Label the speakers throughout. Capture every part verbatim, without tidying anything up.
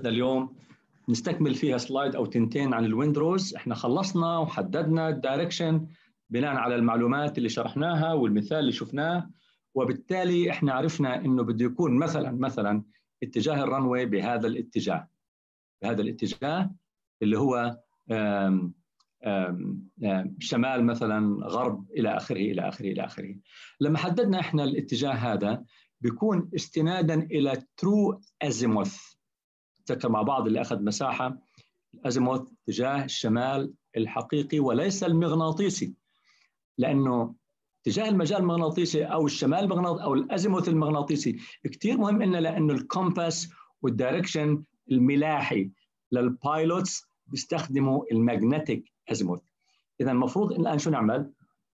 Speaker 1: محاضرتنا اليوم نستكمل فيها سلايد أو تنتين عن الويندروز. احنا خلصنا وحددنا الدايركشن بناء على المعلومات اللي شرحناها والمثال اللي شفناه، وبالتالي احنا عرفنا انه بده يكون مثلا مثلا اتجاه الرنوي بهذا الاتجاه بهذا الاتجاه اللي هو آم آم آم شمال مثلا غرب الى اخره الى اخره الى اخره. لما حددنا احنا الاتجاه هذا بيكون استنادا الى ترو ازيموث. تذكر مع بعض اللي اخذ مساحه، الازيموث اتجاه الشمال الحقيقي وليس المغناطيسي، لانه اتجاه المجال المغناطيسي او الشمال المغناطيسي او الازيموث المغناطيسي كثير مهم لنا، لانه الكومباس والدايركشن الملاحي للبايلوتس بيستخدموا الماجنتيك ازيموث. اذا المفروض الان شو نعمل؟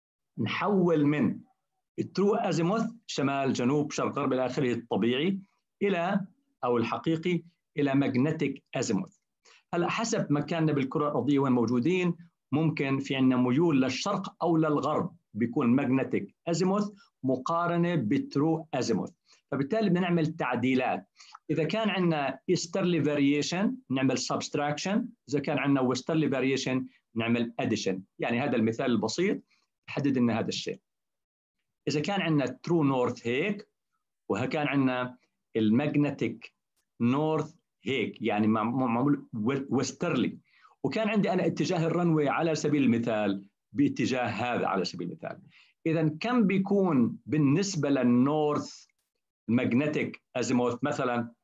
Speaker 1: نحول من الترو ازيموث شمال جنوب شرق غرب الى اخره الطبيعي الى او الحقيقي الى ماجنتيك ازيموث. هلا حسب مكاننا بالكره الارضيه وين موجودين، ممكن في عندنا ميول للشرق او للغرب بيكون ماجنتيك ازيموث مقارنه بالترو ازيموث، فبالتالي بدنا نعمل تعديلات. اذا كان عندنا ايسترلي فاريشن نعمل سبستراكشن، اذا كان عندنا ويسترلي فاريشن نعمل اديشن. يعني هذا المثال البسيط يحدد لنا هذا الشيء. اذا كان عندنا ترو نورث هيك، وكان عندنا الماجنتيك نورث هيك، يعني معمول ويسترلي، وكان عندي انا اتجاه الرنوي على سبيل المثال باتجاه هذا على سبيل المثال. اذا كم بيكون بالنسبه للنورث ماجنتيك ازيموث؟ مثلا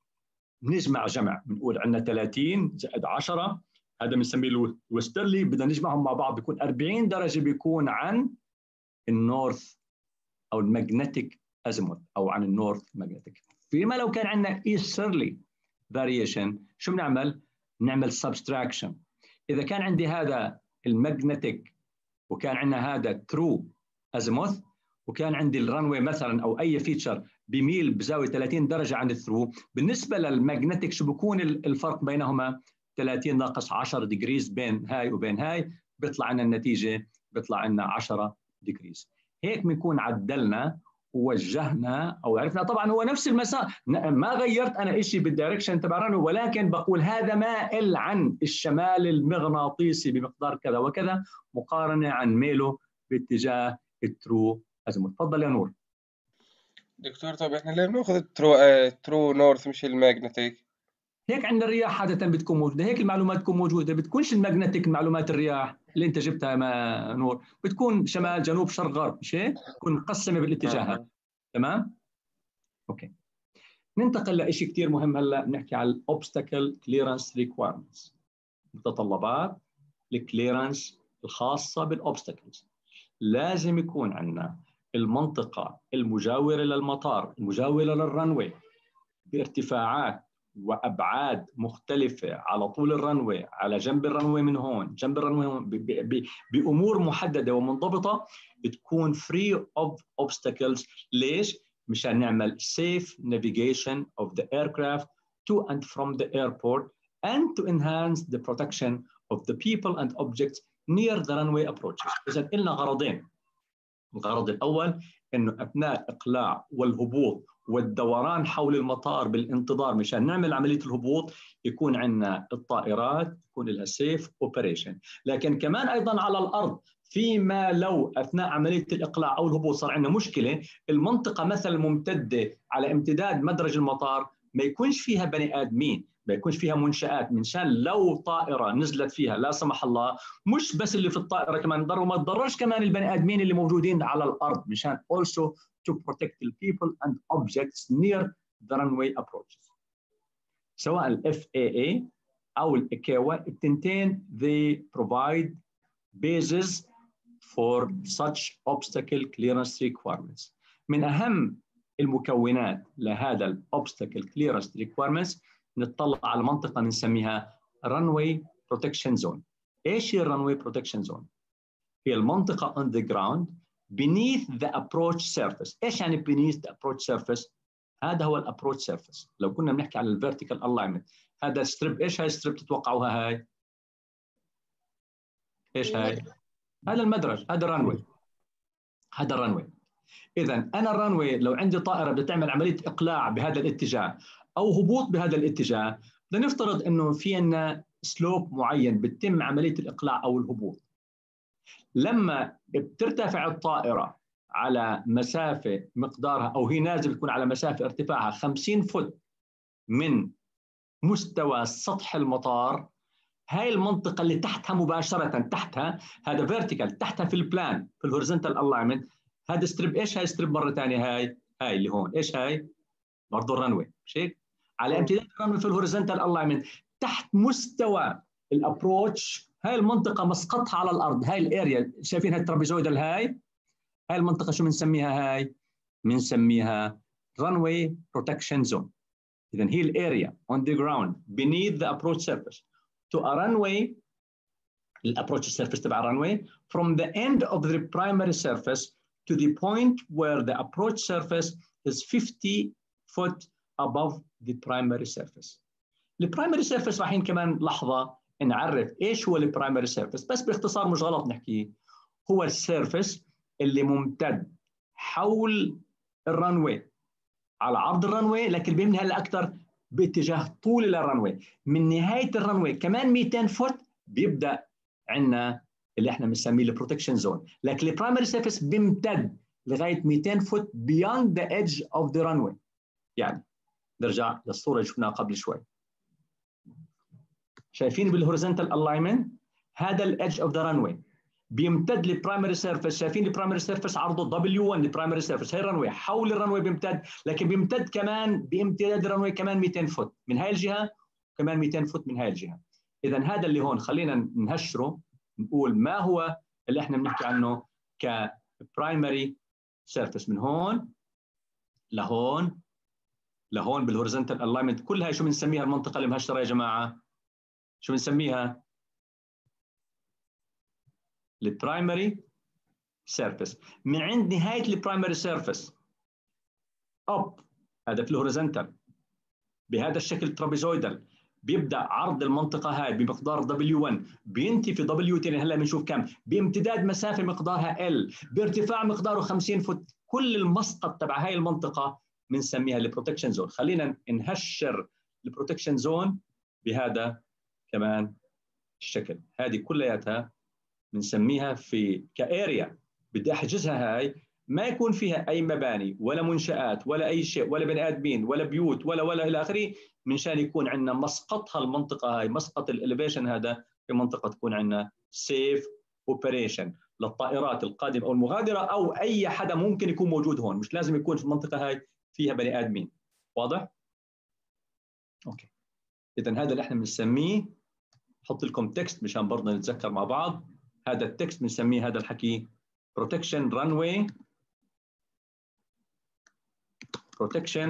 Speaker 1: نجمع جمع، بنقول عندنا ثلاثين زائد عشرة، هذا بنسميه الويسترلي، بدنا نجمعهم مع بعض بيكون أربعين درجه بيكون عن النورث او الماجنتيك ازيموث او عن النورث ماجنتيك. فيما لو كان عندنا ايسترلي فاريشن شو بنعمل؟ نعمل سبستراكشن. اذا كان عندي هذا الماجنتيك وكان عندنا هذا ترو ازيموث، وكان عندي الرنوي مثلا او اي فيتشر بيميل بزاويه ثلاثين درجه عن الثرو، بالنسبه للماجنتيك شو بيكون الفرق بينهما؟ ثلاثين ناقص عشرة ديجريز بين هاي وبين هاي، بيطلع لنا النتيجه بيطلع لنا عشرة ديجريز. هيك بنكون عدلنا ووجهنا او عرفنا. طبعا هو نفس المسار، ما غيرت انا شيء بالدايركشن تبع الرنوي، ولكن بقول هذا مائل عن الشمال المغناطيسي بمقدار كذا وكذا مقارنه عن ميله باتجاه الترو ازيموث. تفضل يا نور.
Speaker 2: دكتور، طب احنا ليه بناخذ الترو آه ترو نورث مش الماجنتيك؟
Speaker 1: هيك عندنا الرياح عاده بتكون موجوده، هيك المعلومات تكون موجوده، بتكونش الماجنتيك معلومات الرياح اللي انت جبتها ما نور، بتكون شمال جنوب شرق غرب، مش هيك؟ تكون مقسمه بالاتجاهات. تمام؟ اوكي. ننتقل لشيء كثير مهم هلا، بنحكي على الاوبستكل كليرنس ريكوايرمنتس، متطلبات الكليرنس الخاصه بالاوبستكلز. لازم يكون عندنا المنطقه المجاوره للمطار المجاوره للرنوي بارتفاعات وابعاد مختلفه على طول الرنوي، على جنب الرنوي من هون، جنب الرنوي هون، بامور محدده ومنضبطه، تكون free of obstacles. ليش؟ مشان نعمل safe navigation of the aircraft to and from the airport and to enhance the protection of the people and objects near the runway approaches. إذا لنا غرضين. الغرض الأول إنه أثناء إقلاع والهبوط والدوران حول المطار بالانتظار مشان نعمل عملية الهبوط يكون عندنا الطائرات يكون لها سيف اوبريشن، لكن كمان أيضا على الأرض فيما لو أثناء عملية الإقلاع أو الهبوط صار عندنا مشكلة، المنطقة مثلا ممتدة على امتداد مدرج المطار ما يكونش فيها بني آدمين، ما يكونش فيها منشآت، منشان لو طائرة نزلت فيها لا سمح الله مش بس اللي في الطائرة كمان ضر، وما تضررش كمان البني آدمين اللي موجودين على الأرض، مشان also to protect the people and objects near the runway approaches. سواء ال إف إيه إيه أو ال إيكاوا التنتين they provide bases for such obstacle clearance requirements. من أهم المكونات لهذا ال obstacle clearance requirements نطلع على منطقة نسميها runway protection zone. إيش هي runway protection zone؟ هي المنطقة on the ground beneath the approach surface. إيش يعني beneath the approach surface؟ هذا هو ال approach surface. لو كنا بنحكي على ال vertical alignment، هذا strip. إيش هاي strip تتوقعوها هاي؟ إيش هاي؟ هذا المدرج، هذا الرنوي، هذا الرنوي. إذا أنا الرنوي لو عندي طائرة بتعمل عملية إقلاع بهذا الاتجاه أو هبوط بهذا الاتجاه، لنفترض انه في عندنا سلوب معين بتتم عمليه الاقلاع او الهبوط. لما بترتفع الطائره على مسافه مقدارها، او هي نازله بتكون على مسافه ارتفاعها خمسين فوت من مستوى سطح المطار، هاي المنطقه اللي تحتها مباشره، تحتها هذا فيرتيكال، تحتها في البلان في الهوريزونتال الاينمنت، هذا ستريب. ايش هاي ستريب مره ثانيه؟ هاي هاي اللي هون ايش هاي؟ برضه الرنوي، مش هيك؟ على امتداد الرنوي في الهوريزونتال الاينمنت تحت مستوى الابروتش، هاي المنطقه مسقطها على الارض، هاي الاريا شايفين هاي الترابيزويدال، هاي هاي المنطقه شو بنسميها؟ هاي بنسميها runway protection zone. إذن هي الاريا on the ground beneath the approach surface to a runway، الابروتش سيرفيس تبع الرنوي from the end of the primary surface to the point where the approach surface is fifty foot above the primary surface. البرايمري سيرفيس رايحين كمان لحظه نعرف ايش هو البرايمري سيرفيس، بس باختصار مش غلط نحكيه، هو السيرفيس اللي ممتد حول الرنوي على عرض الرنوي، لكن بيمنها الاكثر باتجاه طول الرنوي. من نهايه الرنوي كمان مئتين فوت بيبدا عندنا اللي احنا بنسميه البروتكشن زون، لكن البرايمري سيرفيس بيمتد لغايه مئتين فوت beyond the edge of the runway. يعني نرجع للصوره اللي شفناها قبل شوي، شايفين بالهوريزونتال الاينمنت هذا الادج اوف ذا رانوي بيمتد للبرايمري سيرفيس، شايفين البرايمري سيرفيس عرضه دبليو واحد، البرايمري سيرفيس هي الرانوي حول الرانوي بيمتد، لكن بيمتد كمان بامتداد الرانوي كمان مئتين فوت من هاي الجهه، كمان مئتين فوت من هاي الجهه. اذا هذا اللي هون خلينا نهشره، نقول ما هو اللي احنا بنحكي عنه كبرايمري سيرفيس. من هون لهون لهون بالهوريزونتال الاينمنت كلها شو بنسميها المنطقه اللي مهشره يا جماعه؟ شو بنسميها؟ البرايمري سيرفيس. من عند نهايه البرايمري سيرفيس اب، هذا في الهوريزونتال بهذا الشكل ترابيزويدال، بيبدا عرض المنطقه هاي بمقدار دبليو واحد، بينتهي في دبليو اثنين، هلا بنشوف كم، بامتداد مسافه مقدارها ال، بارتفاع مقداره خمسين فوت. كل المسقط تبع هاي المنطقه بنسميها البروتكشن زون. خلينا نهشر البروتكشن زون بهذا كمان الشكل، هذه كلياتها بنسميها في كاريا بدي احجزها، هاي ما يكون فيها اي مباني ولا منشآت ولا اي شيء ولا بني ادمين ولا بيوت ولا ولا الى اخره، منشان يكون عندنا مسقطها المنطقه هاي، مسقط الاليفيشن هذا في منطقه تكون عندنا سيف اوبريشن للطائرات القادمه او المغادره او اي حدا ممكن يكون موجود هون، مش لازم يكون في المنطقه هاي فيها بني ادمين. واضح؟ اوكي. اذا هذا اللي احنا بنسميه، حط لكم تكست مشان برضه نتذكر مع بعض، هذا التكست بنسميه هذا الحكي protection runway protection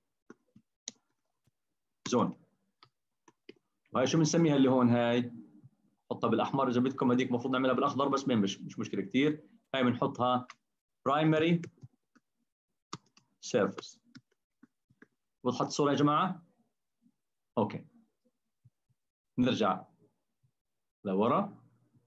Speaker 1: zone. وهي شو بنسميها اللي هون؟ هاي حطها بالاحمر، اذا بدكم هذيك المفروض نعملها بالاخضر بس مش مش مشكله كثير، هاي بنحطها primary surface. وضحت الصوره يا جماعه؟ اوكي نرجع لورا.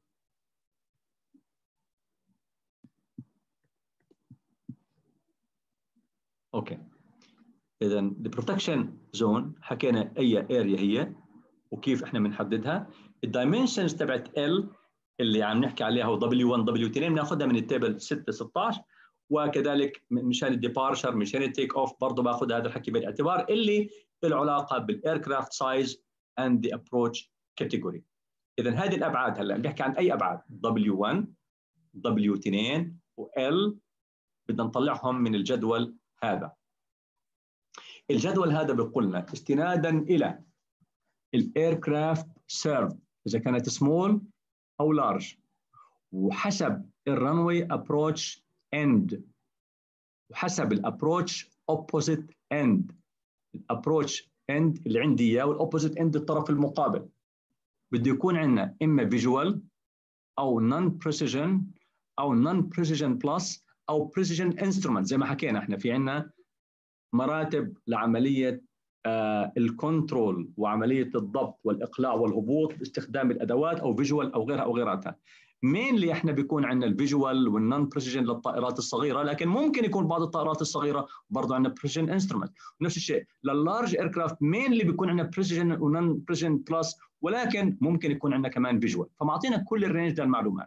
Speaker 1: اوكي اذا البروتكشن زون حكينا اي اريا هي وكيف احنا بنحددها. الدايمنشنز تبعت ال اللي عم نحكي عليها و دبليو واحد دبليو اثنين بناخذها من التيبل ستة ستة عشر، وكذلك مشان الديبارشر مشان التيك اوف برضه باخذ هذا الحكي بالاعتبار اللي له علاقه بالايركرافت سايز اند ذا ابروتش كاتيجوري. اذا هذه الابعاد هلا بنحكي عن اي ابعاد؟ دبليو واحد دبليو اثنين وال بدنا نطلعهم من الجدول هذا. الجدول هذا بيقول لنا استنادا الى الايركرافت سيرف اذا كانت سمول او لارج، وحسب الرنوي ابروتش اند، وحسب الابروتش اوبوزيت اند. الابروتش اند اللي عندي اياه والاوبوزيت اند الطرف المقابل، بده يكون عندنا اما فيجوال او نون بريسيجن او نون بريسيجن بلس او بريسيجن انسترومنت. زي ما حكينا احنا في عندنا مراتب لعمليه آه الكنترول وعمليه الضبط والاقلاع والهبوط باستخدام الادوات او فيجوال او غيرها او غيرها. مينلي احنا بيكون عندنا الفيجوال والنون بريسيجن للطائرات الصغيره، لكن ممكن يكون بعض الطائرات الصغيره برضه عندنا بريسيجن انسترومنت. نفس الشيء لللارج ايركرافت مينلي بيكون عندنا بريسيجن ونون بريسيجن بلس، ولكن ممكن يكون عندنا كمان فيجوال. فمعطينا كل الرينج ده المعلومات.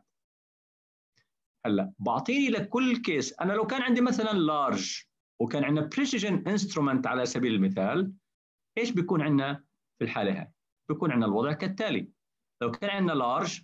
Speaker 1: هلا بعطيني لكل كيس، انا لو كان عندي مثلا لارج وكان عندنا بريسيجن انسترومنت على سبيل المثال، ايش بيكون عندنا في الحاله هاي؟ بيكون عندنا الوضع كالتالي. لو كان عندنا لارج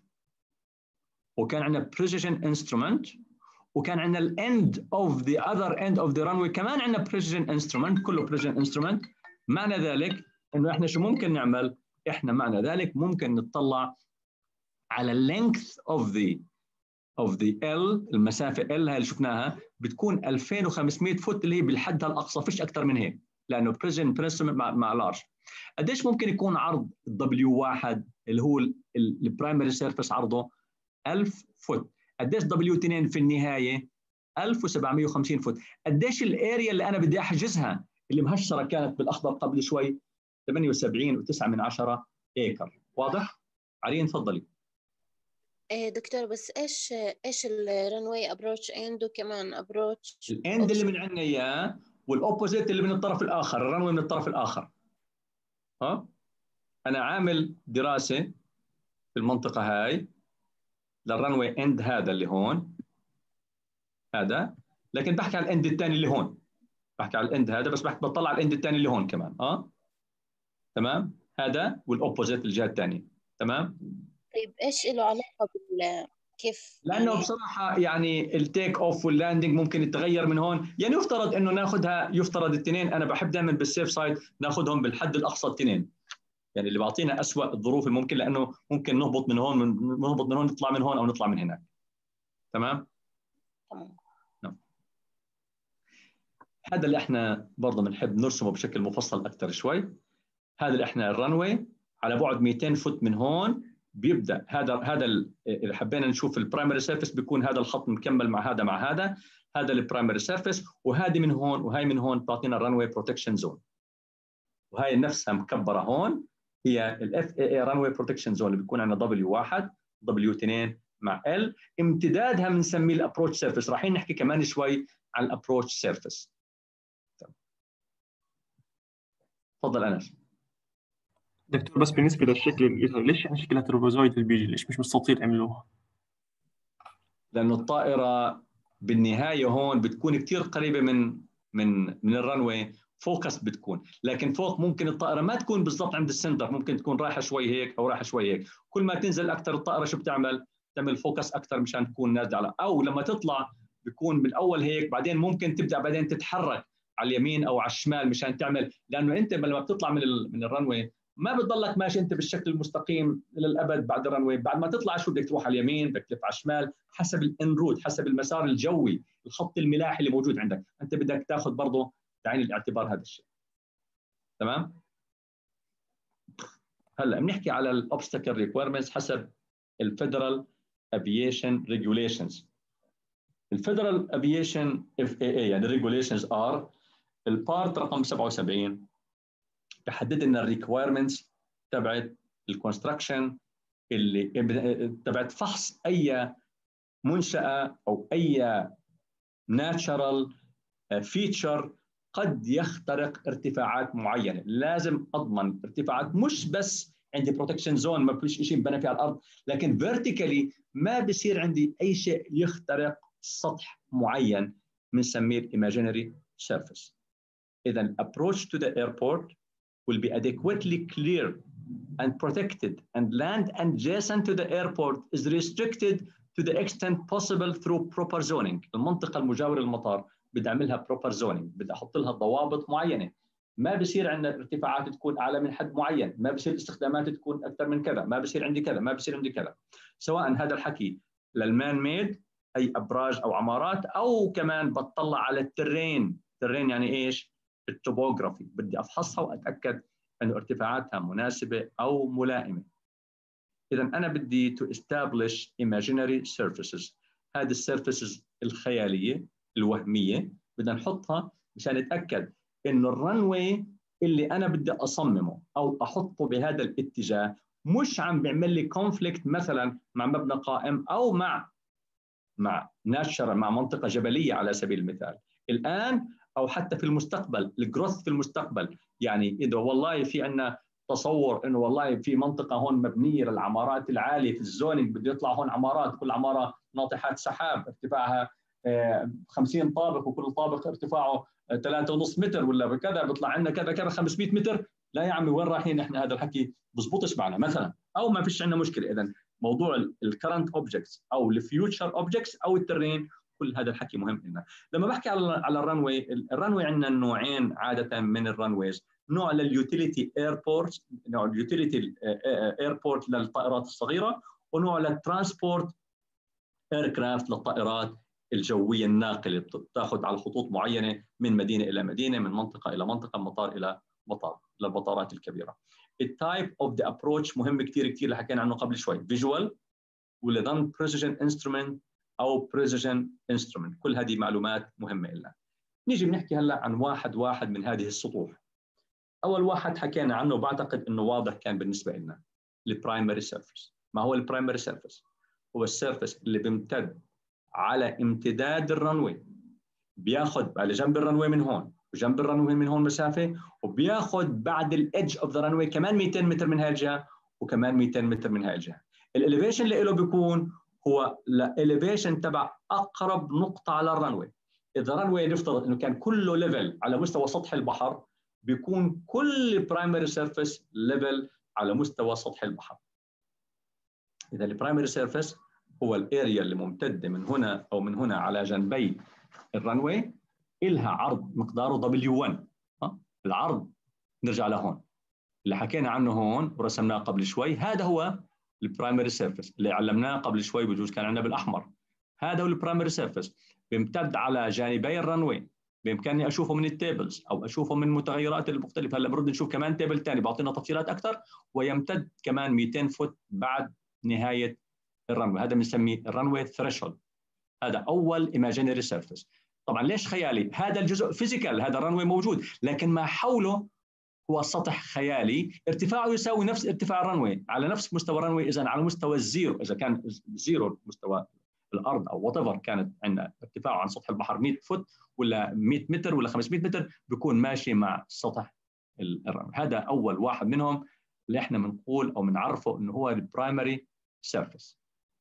Speaker 1: وكان عندنا precision instrument وكان عندنا ال end of the other end of the runway كمان عندنا precision instrument، كله precision instrument، معنى ذلك انه احنا شو ممكن نعمل؟ احنا معنى ذلك ممكن نطلع على length of the of the L، المسافه L هاي اللي شفناها بتكون ألفين وخمسمئة فوت اللي هي بالحد الاقصى، فيش اكثر من هيك، لانه precision instrument مع مع لارج. قديش ممكن يكون عرض دبليو واحد اللي هو البرايمري سيرفيس عرضه ألف فوت؟ قديش دبليو اثنين في النهايه؟ ألف وسبعمئة وخمسين فوت. قديش الاريا اللي انا بدي احجزها اللي مهشره كانت بالاخضر قبل شوي؟ ثمانية وسبعين وتسعة من عشرة ايكر. واضح؟ عرين تفضلي.
Speaker 3: ايه دكتور، بس ايش ايش الرنوي ابروتش اند وكمان ابروتش
Speaker 1: الاند اللي من عندنا اياه والاوبوزيت اللي من الطرف الاخر، الرنوي من الطرف الاخر. ها انا عامل دراسه في المنطقه هاي للرنوي اند هذا اللي هون هذا، لكن بحكي على الاند الثاني اللي هون، بحكي على الاند هذا بس بحكي بطلع على الاند الثاني اللي هون كمان. اه تمام، هذا والاوبوزيت الجهه الثانيه. تمام.
Speaker 3: طيب ايش له علاقه بال كيف
Speaker 1: لانه
Speaker 3: يعني؟
Speaker 1: بصراحه يعني التيك اوف واللاندنج ممكن يتغير من هون، يعني يفترض انه ناخذها، يفترض الاثنين، انا بحب دائما بالسيف سايد ناخذهم بالحد الاقصى الاثنين، يعني اللي بعطينا اسوء الظروف الممكن، لانه ممكن نهبط من هون، من نهبط من هون نطلع من هون او نطلع من هناك. تمام.
Speaker 3: تمام.
Speaker 1: نعم. هذا اللي احنا برضه بنحب نرسمه بشكل مفصل اكثر شوي. هذا اللي احنا الرنوي على بعد مئتين فوت من هون بيبدا هذا هذا اذا حبينا نشوف البرايمري سيرفيس بيكون هذا الخط مكمل مع هذا مع هذا، هذا البرايمري سيرفيس، وهذه من هون وهي من هون بتعطينا الرنوي بروتكشن زون، وهي نفسها مكبره هون هي الاف اي اي رنوي بروتكشن زون اللي بيكون عندنا دبليو واحد دبليو اثنين مع ال، امتدادها بنسميه الابروتش سيرفيس. رايحين نحكي كمان شوي عن الابروتش سيرفيس. تفضل انس.
Speaker 4: دكتور، بس بالنسبة للشكل الإيطالي، ليش يعني شكلها تروبوزويد بيجي؟ ليش مش مستطيل عملوها؟
Speaker 1: لأنه الطائرة بالنهاية هون بتكون كتير قريبة من من من الرنوي، فوكس بتكون، لكن فوق ممكن الطائرة ما تكون بالضبط عند السنتر، ممكن تكون رايحة شوي هيك أو رايحة شوي هيك. كل ما تنزل أكثر الطائرة شو بتعمل؟ تعمل فوكس أكثر مشان تكون نازلة على، أو لما تطلع بيكون بالأول هيك، بعدين ممكن تبدأ بعدين تتحرك على اليمين أو على الشمال مشان تعمل، لأنه أنت لما بتطلع من من الرنوي ما بتضلك ماشي انت بالشكل المستقيم للابد بعد الرنوي، بعد ما تطلع شو بدك تروح على اليمين، بدك تلف على الشمال، حسب الانروت، حسب المسار الجوي، الخط الملاحي اللي موجود عندك، انت بدك تاخذ برضه بعين الاعتبار هذا الشيء. تمام؟ هلا بنحكي على الاوبستكل ريكويرمنتس حسب الفيدرال افيشن ريجوليشنز. الفيدرال افيشن اف اي اي يعني ريجوليشنز ار البارت رقم سبعة وسبعين بحدد لنا الريكويرمنتس تبعت الكونستراكشن اللي تبعت فحص اي منشاه او اي ناتشرال فيتشر قد يخترق ارتفاعات معينه، لازم اضمن ارتفاعات مش بس عندي بروتكشن زون ما فيش شيء بنى فيها الارض، لكن فيرتيكالي ما بصير عندي اي شيء يخترق سطح معين بنسميه الايماجينري سيرفيس. اذا approach to the airport will be adequately clear and protected, and land adjacent to the airport is restricted to the extent possible through proper zoning. المنطقة المجاورة للمطار بدي أعملها proper zoning، بدي أحط لها ضوابط معينة، ما بصير عندنا ارتفاعات تكون أعلى من حد معين، ما بصير استخدامات تكون أكثر من كذا، ما بصير عندي كذا، ما بصير عندي كذا، سواء هذا الحكي للمان ميد أي أبراج أو عمارات، أو كمان بتطلع على الترين. الترين يعني إيش؟ التوبوغرافي، بدي أفحصها وأتأكد أن ارتفاعاتها مناسبة أو ملائمة. إذا أنا بدي to establish imaginary surfaces، هذه السيرفيسز الخيالية الوهمية بدنا نحطها مشان نتأكد إنه الرنوي اللي أنا بدي أصممه أو أحطه بهذا الاتجاه مش عم بيعمل لي كونفليكت مثلا مع مبنى قائم او مع مع ناشر مع منطقه جبليه على سبيل المثال الان او حتى في المستقبل. الجروث في المستقبل يعني اذا والله في عندنا تصور انه والله في منطقه هون مبنيه للعمارات العاليه في الزونينج بده يطلع هون عمارات، كل عماره ناطحات سحاب ارتفاعها خمسين طابق وكل طابق ارتفاعه ثلاثة ونص متر ولا بكذا بيطلع عندنا كذا كذا خمسمئة متر. لا يا عمي وين رايحين احنا؟ هذا الحكي بزبطش معنا مثلا، او ما فيش عندنا مشكله. اذا موضوع الكرنت اوبجكتس او الفيوتشر اوبجكتس او الترين، كل هذا الحكي مهم لنا. لما بحكي على على الرنوي، الرنوي عندنا نوعين عاده من الرنويز، نوع لليوتيليتي ايربورت، نوع اليوتيليتي ايربورت للطائرات الصغيره، ونوع للترانسبورت ايركرافت للطائرات الجويه الناقله بتاخذ على خطوط معينه من مدينه الى مدينه، من منطقه الى منطقه، من مطار الى مطار، للمطارات الكبيره. التايب اوف ذا ابروتش مهم كثير كثير اللي حكينا عنه قبل شوي، فيجوال ولا نون بريسيجن انسترومنت او بريسيجن انسترومنت، كل هذه معلومات مهمه لنا. نيجي بنحكي هلا عن واحد واحد من هذه السطوح. اول واحد حكينا عنه بعتقد انه واضح كان بالنسبه لنا، البرايمري سيرفيس. ما هو البرايمري سيرفيس؟ هو السيرفيس اللي بيمتد على امتداد الرنوي، بياخذ على جنب الرنوي من هون وجنب الرنوي من هون مسافه، وبياخذ بعد الايدج اوف ذا رنوي كمان مئتين متر من هاي الجهه وكمان مئتين متر من هاي الجهه. الاليفيشن اللي له بيكون هو الاليفيشن تبع اقرب نقطه على الرنوي. اذا رنوي نفترض انه كان كله ليفل على مستوى سطح البحر، بيكون كل برايمري سيرفيس ليفل على مستوى سطح البحر. اذا البرايمري سيرفيس هو الاريا اللي ممتده من هنا او من هنا على جنبي الرنوي، إلها عرض مقداره دبليو واحد. العرض نرجع لهون اللي حكينا عنه هون ورسمناه قبل شوي، هذا هو البرايمري سيرفيس اللي علمناه قبل شوي، بجوز كان عندنا بالاحمر. هذا هو البرايمري سيرفيس، بيمتد على جانبي الرنوي، بامكاني اشوفه من التيبلز او اشوفه من المتغيرات المختلفه. هلا بنرد نشوف كمان تيبل ثاني بعطينا تفصيلات اكثر، ويمتد كمان مئتين فوت بعد نهايه الرنوي. هذا بنسميه الرنوي ثريشولد. هذا اول ايماجينري سيرفيس. طبعا ليش خيالي؟ هذا الجزء فيزيكال، هذا الرنوي موجود، لكن ما حوله هو سطح خيالي ارتفاعه يساوي نفس ارتفاع الرنوي على نفس مستوى الرنوي، اذا على مستوى الزيرو، اذا كان زيرو مستوى الارض او وات ايفر كانت عندنا ارتفاعه عن سطح البحر مئة فوت ولا مئة متر ولا خمسمئة متر، بيكون ماشي مع سطح الرنوي. هذا اول واحد منهم اللي احنا بنقول او بنعرفه انه هو البرايمري سيرفيس.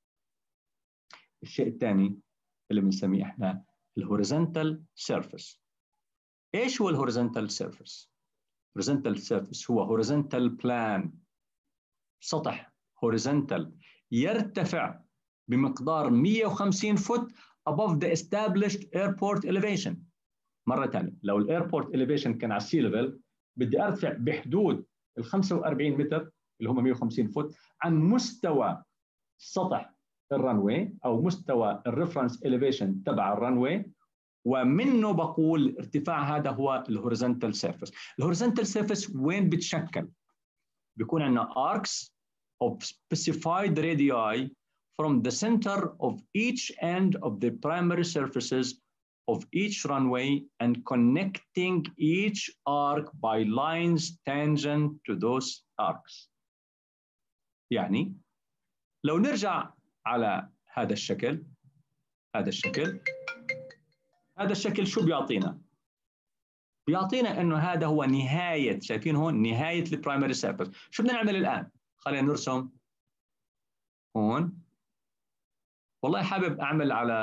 Speaker 1: الشيء الثاني اللي بنسميه احنا الهوريزونتال سيرفيس. ايش هو الهوريزونتال سيرفيس؟ الهوريزونتال سيرفيس هو هوريزونتال بلان، سطح هوريزونتال يرتفع بمقدار مئة وخمسين فوت above the established airport elevation. مرة ثانية، لو الايربورت elevation كان على السي ليفل، بدي ارتفع بحدود ال خمسة وأربعين متر اللي هم مئة وخمسين فوت عن مستوى سطح الرنوي او مستوى الريفرنس elevation تبع الرنوي، ومنه بقول ارتفاع هذا هو الهوريزونتال سيرفيس. الهوريزونتال سيرفيس وين بتشكل؟ بيكون عندنا arcs of specified radii from the center of each end of the primary surfaces of each runway and connecting each arc by lines tangent to those arcs. يعني لو نرجع على هذا الشكل، هذا الشكل هذا الشكل شو بيعطينا؟ بيعطينا انه هذا هو نهايه، شايفين هون نهايه البرايمري سيرفيس. شو بدنا نعمل الان؟ خلينا نرسم هون. والله حابب اعمل على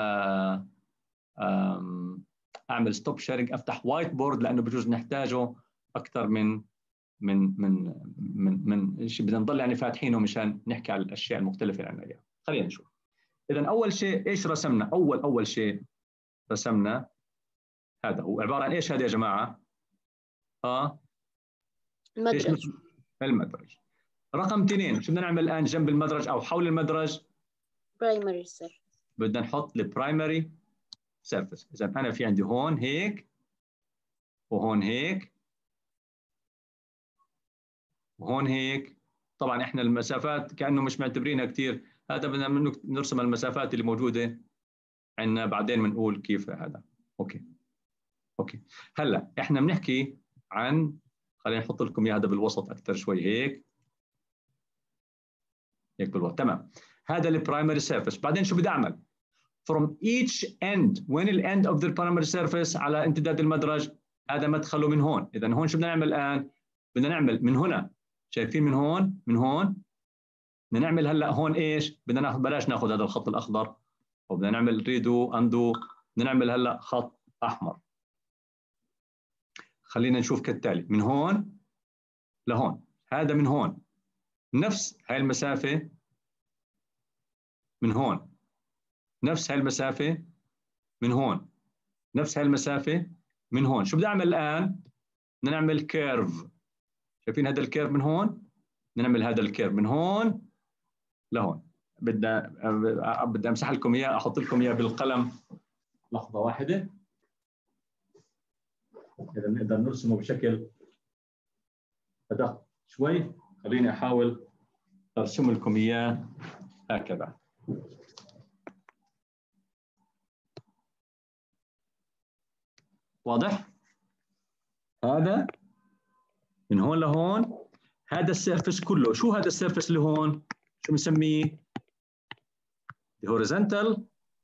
Speaker 1: اعمل ستوب شيرنج، افتح وايت بورد، لانه بجوز نحتاجه اكثر من من من من من شيء بدنا نضل يعني فاتحينه مشان نحكي على الاشياء المختلفه اللي عندنا اياها. خلينا نشوف. اذا اول شيء ايش رسمنا؟ اول اول شيء رسمنا هذا هو عباره عن ايش هذا يا جماعه؟ اه
Speaker 3: المدرج.
Speaker 1: المدرج. رقم اثنين، شو بدنا نعمل الان جنب المدرج او حول المدرج؟
Speaker 3: برايمري سيرفيس.
Speaker 1: بدنا نحط البرايمري سيرفيس. اذا انا في عندي هون هيك وهون هيك وهون هيك. طبعا احنا المسافات كانه مش معتبرينها كثير، هذا بدنا نرسم المسافات اللي موجوده عندنا، بعدين بنقول كيف هذا. اوكي اوكي هلا احنا بنحكي عن، خلينا نحط لكم اياه هذا بالوسط اكثر شوي هيك هيك بالوضع. تمام. هذا البرايمري سيرفيس. بعدين شو بدي اعمل؟ from each end، وين الاند اوف ذا primary surface على امتداد المدرج؟ هذا مدخله من هون. اذا هون شو بدنا نعمل الان؟ بدنا نعمل من هنا، شايفين من هون من هون بدنا نعمل هلا هون ايش؟ بدنا ناخذ، بلاش ناخذ هذا الخط الاخضر، وبدنا نعمل ريدو اندو، بدنا نعمل هلا خط احمر. خلينا نشوف كالتالي، من هون لهون، هذا من هون نفس هاي المسافة، من هون نفس هاي المسافة، من هون نفس هاي المسافة، من هون. شو بدي أعمل الآن؟ بدنا نعمل كيرف. شايفين هذا الكيرف من هون؟ بدنا نعمل هذا الكيرف من هون لهون. بدنا بدي أمسح لكم إياه، أحط لكم إياه بالقلم. لحظة واحدة، إذا نقدر نرسمه بشكل أدق شوي. خليني أحاول أرسم لكم إياه هكذا. واضح؟ هذا من هون لهون، هذا السيرفس كله. شو هذا السيرفس اللي هون؟ شو بنسميه؟ horizontal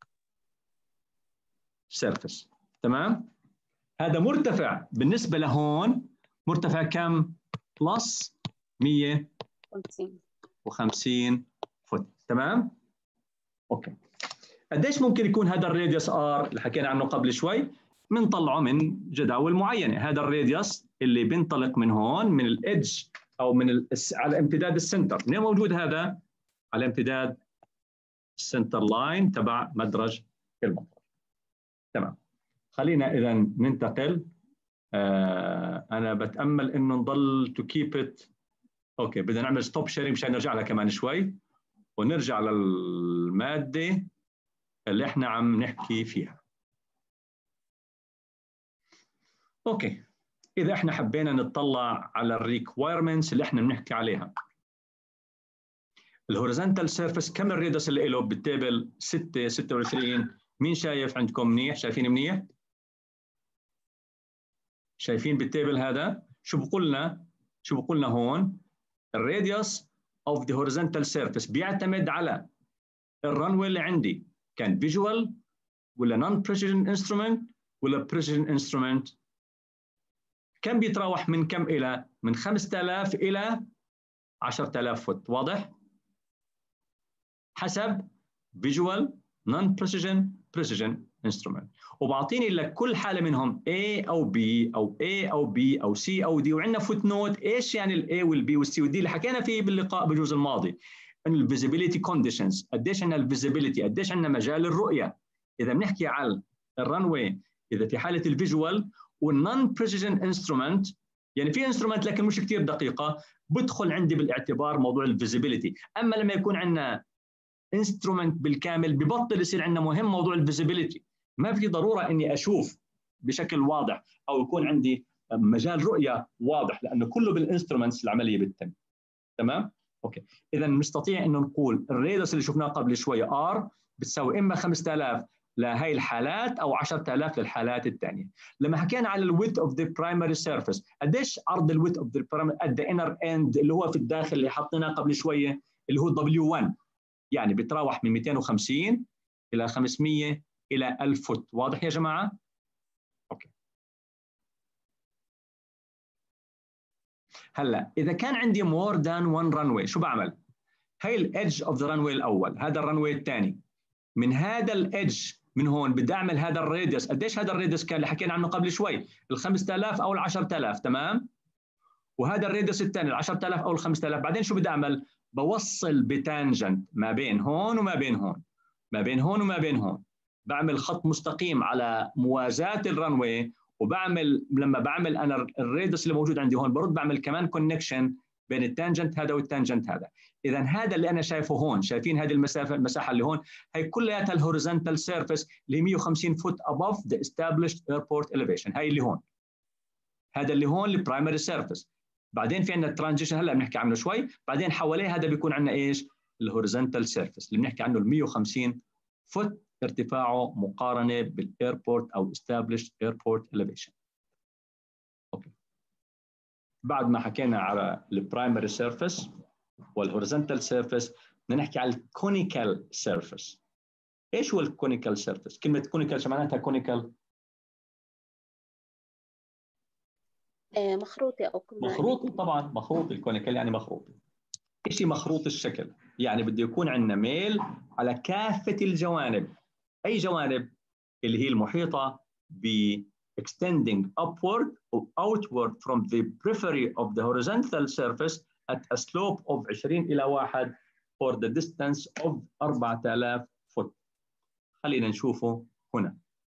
Speaker 1: surface. تمام؟ هذا مرتفع بالنسبة لهون، مرتفع كم؟ بلس مية وخمسين فوت. تمام؟ اوكي. قديش ممكن يكون هذا الراديوس ار اللي حكينا عنه قبل شوي؟ بنطلعه من جداول معينه. هذا الراديوس اللي بينطلق من هون، من الادج او من الس... على امتداد السنتر. منين موجود هذا؟ على امتداد السنتر لاين تبع مدرج المطر. تمام. خلينا اذا ننتقل. آه انا بتامل انه نضل تو كيب ات. اوكي، بدنا نعمل ستوب شيرنج مشان نرجع لها كمان شوي، ونرجع للماده اللي احنا عم نحكي فيها. اوكي، اذا احنا حبينا نطلع على الريكوايرمنتس اللي احنا بنحكي عليها. الهوريزونتال سيرفيس كم الريدس اللي له بالتيبل؟ ستة ستة وعشرين. مين شايف عندكم منيح؟ شايفين منيح؟ شايفين بالتيبل هذا؟ شو بقول لنا؟ شو بقول لنا هون؟ الراديوس اوف ذا هوريزونتال سيرفيس بيعتمد على الرنوي اللي عندي، كان فيجوال ولا نون بريسيجن انسترومنت ولا بريسيجن انسترومنت. كم بيتراوح من كم الى؟ من خمسة آلاف الى عشرة آلاف فوت. واضح؟ حسب فيجوال، نون بريسيجن، بريسيجن انسترومنت. وبعطيني لك كل حاله منهم A او B او A او B او C او D، وعندنا فوت نوت. ايش يعني ال A وال B وال C وال D اللي حكينا فيه باللقاء بالجزء الماضي؟ انه الفيزيبيليتي كونديشنز، قديش عندنا الفيزيبيليتي، قديش عندنا مجال الرؤيه. اذا بنحكي على الرنوي، اذا في حاله الفيجوال والنون بريسيجن انسترومنت، يعني في انسترومنت لكن مش كثير دقيقه، بدخل عندي بالاعتبار موضوع الفيزيبيليتي. اما لما يكون عندنا انسترومنت بالكامل ببطل يصير عندنا مهم موضوع الفيزيبيليتي. ما في ضروره اني اشوف بشكل واضح او يكون عندي مجال رؤيه واضح، لانه كله بالانسترومنتس العمليه بتتم. تمام؟ اوكي. اذا نستطيع انه نقول الراديوس اللي شفناه قبل شويه ار بتساوي اما خمسة آلاف لهي الحالات او عشرة آلاف للحالات الثانيه. لما حكينا على الويدث اوف ذا برايمري سيرفيس، قديش عرض الويدث اوف ذا برايمري ات ذا انر اند اللي هو في الداخل اللي حطيناه قبل شويه، اللي هو دبليو واحد، يعني بتراوح من مئتين وخمسين الى خمسمية الى ألف فوت. واضح يا جماعه؟ اوكي. هلا اذا كان عندي مور ذان وان رانوي، شو بعمل؟ هي الادج اوف ذا رانوي الاول، هذا الرانوي الثاني. من هذا الادج من هون بدي اعمل هذا الراديوس. قديش هذا الراديوس كان اللي حكينا عنه قبل شوي؟ ال خمسة آلاف او ال عشرة آلاف. تمام؟ وهذا الراديوس الثاني ال عشرة آلاف او ال خمسة آلاف. بعدين شو بدي اعمل؟ بوصل بتانجنت ما بين هون وما بين هون، ما بين هون وما بين هون. بعمل خط مستقيم على موازاة الرنوي، وبعمل لما بعمل انا الراديوس اللي موجود عندي هون برد بعمل كمان كونكشن بين التانجنت هذا والتانجنت هذا. اذا هذا اللي انا شايفه هون، شايفين هذه المسافه المساحه اللي هون، هي كلها الهوريزونتال سيرفيس اللي مئة وخمسين فوت above the established airport elevation. هاي اللي هون، هذا اللي هون البرايمري سيرفيس. بعدين في عندنا الترانزيشن هلا بنحكي عنه شوي، بعدين حواليه هذا بيكون عندنا ايش؟ الهوريزونتال سيرفيس اللي بنحكي عنه ال مئة وخمسين فوت ارتفاعه مقارنه بالايربورت او established airport elevation. اوكي. بعد ما حكينا على البرايمري سيرفيس والهوريزونتال سيرفيس، بدنا نحكي على الكونيكال سيرفيس. ايش هو الكونيكال سيرفيس؟ كلمه كونيكال شو معناتها كونيكال؟
Speaker 3: مخروطي أو كمائي.
Speaker 1: مخروطي طبعا، مخروطي. الكونيكال يعني مخروطي. شيء مخروط الشكل، يعني بده يكون عندنا ميل على كافة الجوانب. أي جوانب؟ اللي هي المحيطة ب extending upward or outward from the periphery of the horizontal surface at a slope of عشرين إلى واحد for the distance of أربعة آلاف فوت. خلينا نشوفه هنا.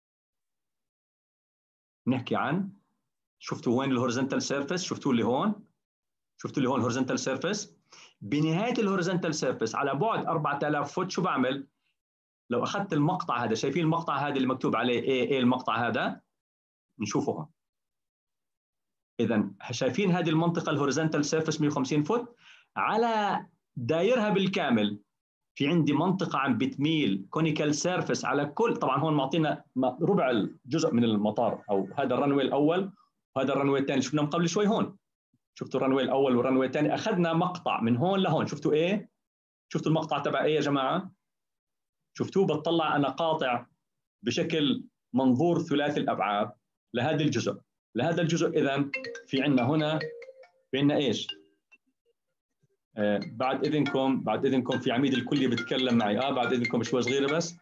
Speaker 1: نحكي عن، شفتوا وين الهوريزونتال سيرفيس؟ شفتوا اللي هون؟ شفتوا اللي هون الهوريزونتال سيرفيس؟ بنهايه الهوريزونتال سيرفيس على بعد أربعة آلاف فوت شو بعمل؟ لو اخذت المقطع هذا، شايفين المقطع هذا اللي مكتوب عليه ايه ايه المقطع هذا؟ نشوفه هون. اذا شايفين هذه المنطقه الهوريزونتال سيرفيس مئة وخمسين فوت، على دايرها بالكامل في عندي منطقه عم بتميل كونيكال سيرفيس على كل، طبعا هون معطينا ربع الجزء من المطار، او هذا الرنوي الاول وهذا الرنوي الثاني شفناهم قبل شوي هون. شفتوا الرنوي الاول والرنوي الثاني، اخذنا مقطع من هون لهون. شفتوا ايه؟ شفتوا المقطع تبع ايه يا جماعه؟ شفتوه؟ بتطلع انا قاطع بشكل منظور ثلاثي الابعاد لهذا الجزء لهذا الجزء. اذا في عندنا هنا، في عندنا ايش؟ آه بعد اذنكم بعد اذنكم في عميد الكليه بيتكلم معي. اه بعد اذنكم شوي صغيره بس.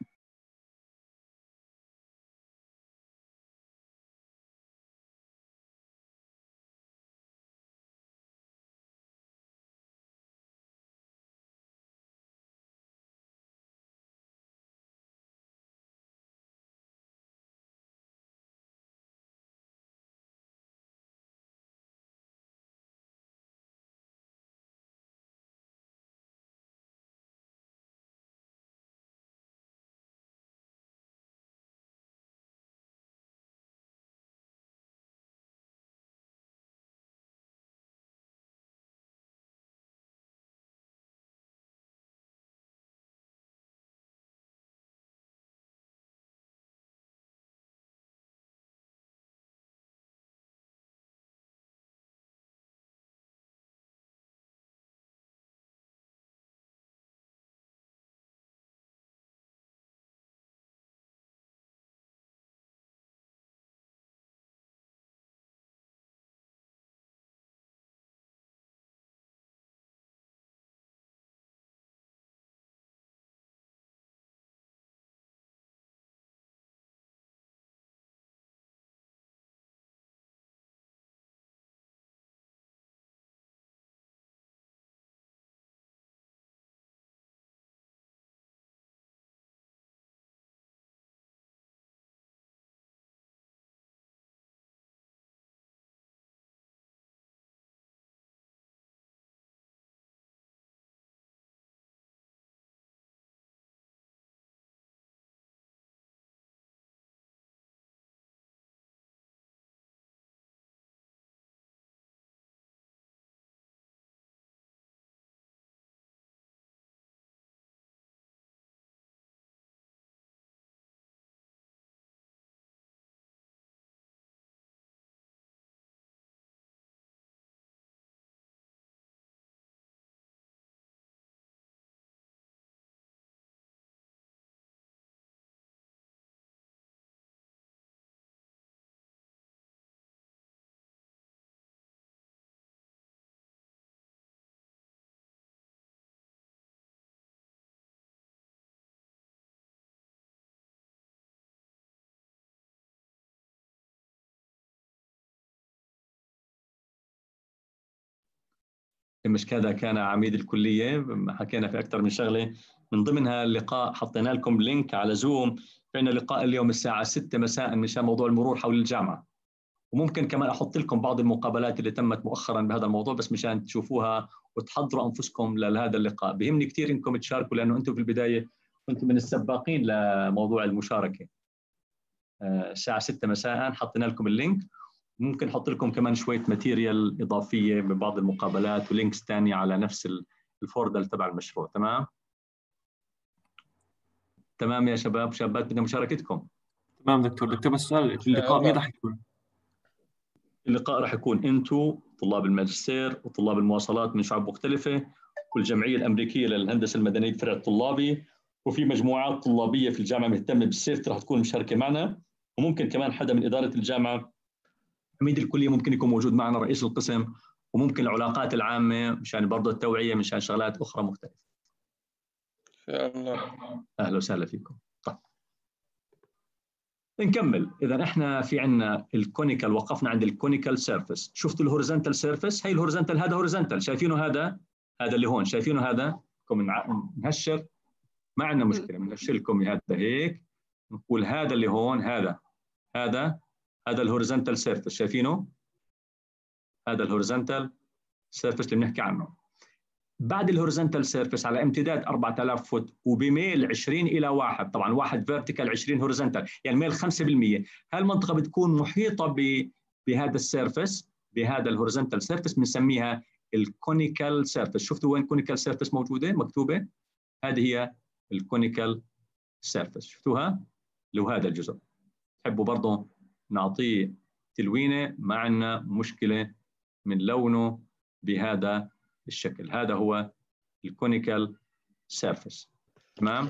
Speaker 1: مش هذا كان عميد الكليه، حكينا في اكثر من شغله، من ضمنها اللقاء حطينا لكم لينك على زوم. عندنا لقاء اليوم الساعه ستة مساء مشان موضوع المرور حول الجامعه، وممكن كمان احط لكم بعض المقابلات اللي تمت مؤخرا بهذا الموضوع بس مشان تشوفوها وتحضروا انفسكم لهذا اللقاء. بهمني كثير انكم تشاركوا لانه انتم في البدايه كنتم من السباقين لموضوع المشاركه. الساعه ستة مساء حطينا لكم اللينك، ممكن احط لكم كمان شويه ماتيريال اضافيه من بعض المقابلات ولينكس ثانيه على نفس الفوردل تبع المشروع. تمام تمام يا شباب شابات، بدنا مشاركتكم.
Speaker 4: تمام دكتور. دكتور بس سؤال، اللقاء مين راح يكون؟
Speaker 1: اللقاء راح يكون انتم طلاب الماجستير وطلاب المواصلات من شعوب مختلفه والجمعيه الامريكيه للهندسه المدنيه الفرع الطلابي، وفي مجموعات طلابيه في الجامعه مهتمه بالسيفتي رح تكون مشاركه معنا، وممكن كمان حدا من اداره الجامعه، عميد الكليه ممكن يكون موجود معنا، رئيس القسم، وممكن العلاقات العامه مشان برضه التوعيه مشان شغلات اخرى مختلفه.
Speaker 2: ان شاء الله.
Speaker 1: اهلا وسهلا فيكم. طيب نكمل. اذا احنا في عندنا الكونيكال، وقفنا عند الكونيكال سيرفيس. شفتوا الهوريزونتال سيرفيس؟ هي الهوريزونتال، هذا هوريزونتال، شايفينه هذا؟ هذا اللي هون شايفينه هذا؟ كم نهشر، ما عندنا مشكله، بنهشر لكم هذا هيك، نقول هذا اللي هون، هذا هذا هذا الهوريزونتال سيرفيس، شايفينه؟ هذا الهوريزونتال سيرفيس اللي بنحكي عنه. بعد الهوريزونتال سيرفيس على امتداد أربعة آلاف فوت وبميل عشرين الى واحد، طبعا واحد فيرتيكال عشرين هوريزونتال، يعني ميل خمسة بالمئة، هالمنطقه بتكون محيطه بهذا السيرفيس، بهذا الهوريزونتال سيرفيس بنسميها الكونيكال سيرفيس. شفتوا وين كونيكال سيرفيس موجوده مكتوبه؟ هذه هي الكونيكال سيرفيس، شفتوها؟ اللي هو هذا الجزء. تحبوا برضه نعطيه تلوينه، ما عندنا مشكله من لونه بهذا الشكل. هذا هو الكونيكال سيرفيس. تمام؟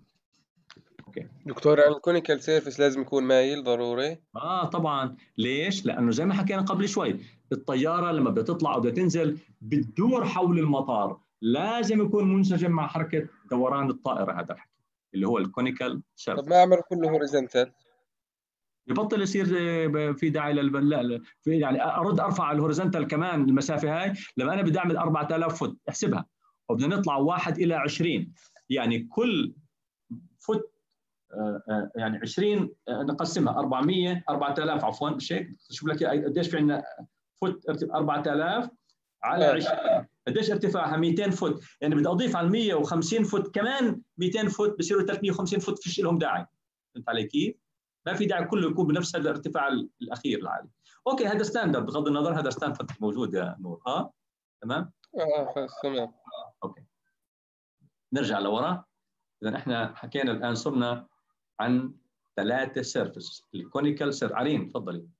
Speaker 1: اوكي
Speaker 2: دكتور، يعني الكونيكال سيرفيس لازم يكون مايل ضروري؟
Speaker 1: اه طبعا. ليش؟ لانه زي ما حكينا قبل شوي، الطياره لما بدها تطلع او بدها تنزل بتدور حول المطار، لازم يكون منسجم مع حركه دوران الطائره. هذا الحكي اللي هو الكونيكال سيرفيس.
Speaker 2: طب ما اعمل كله هوريزونتال؟
Speaker 1: يبطل يصير في داعي لل لا في يعني ارد ارفع الهوريزونتال كمان المسافه هاي. لما انا بدي اعمل أربعة آلاف فوت احسبها، وبدنا نطلع واحد الى عشرين، يعني كل فوت يعني عشرين نقسمها أربعمئة أربعة آلاف عفوا، مش هيك؟ شوف لك قديش في عندنا فوت، أربعة آلاف على عشرين قديش ارتفاعها؟ مئتين فوت، يعني بدي اضيف على مئة وخمسين فوت كمان مئتين فوت، بصيروا ثلاثمئة وخمسين فوت، فيش لهم داعي. فهمت علي كيف؟ ما في داعي كله يكون بنفس الارتفاع الاخير العالي. اوكي هذا ستاندرد، بغض النظر هذا ستاندرد موجود يا نور. اه تمام؟
Speaker 2: اه خلاص تمام.
Speaker 1: اوكي نرجع لورا. اذا احنا حكينا الان صرنا عن ثلاثه سيرفيس، الكونيكال سيرفيس. عرين تفضلي.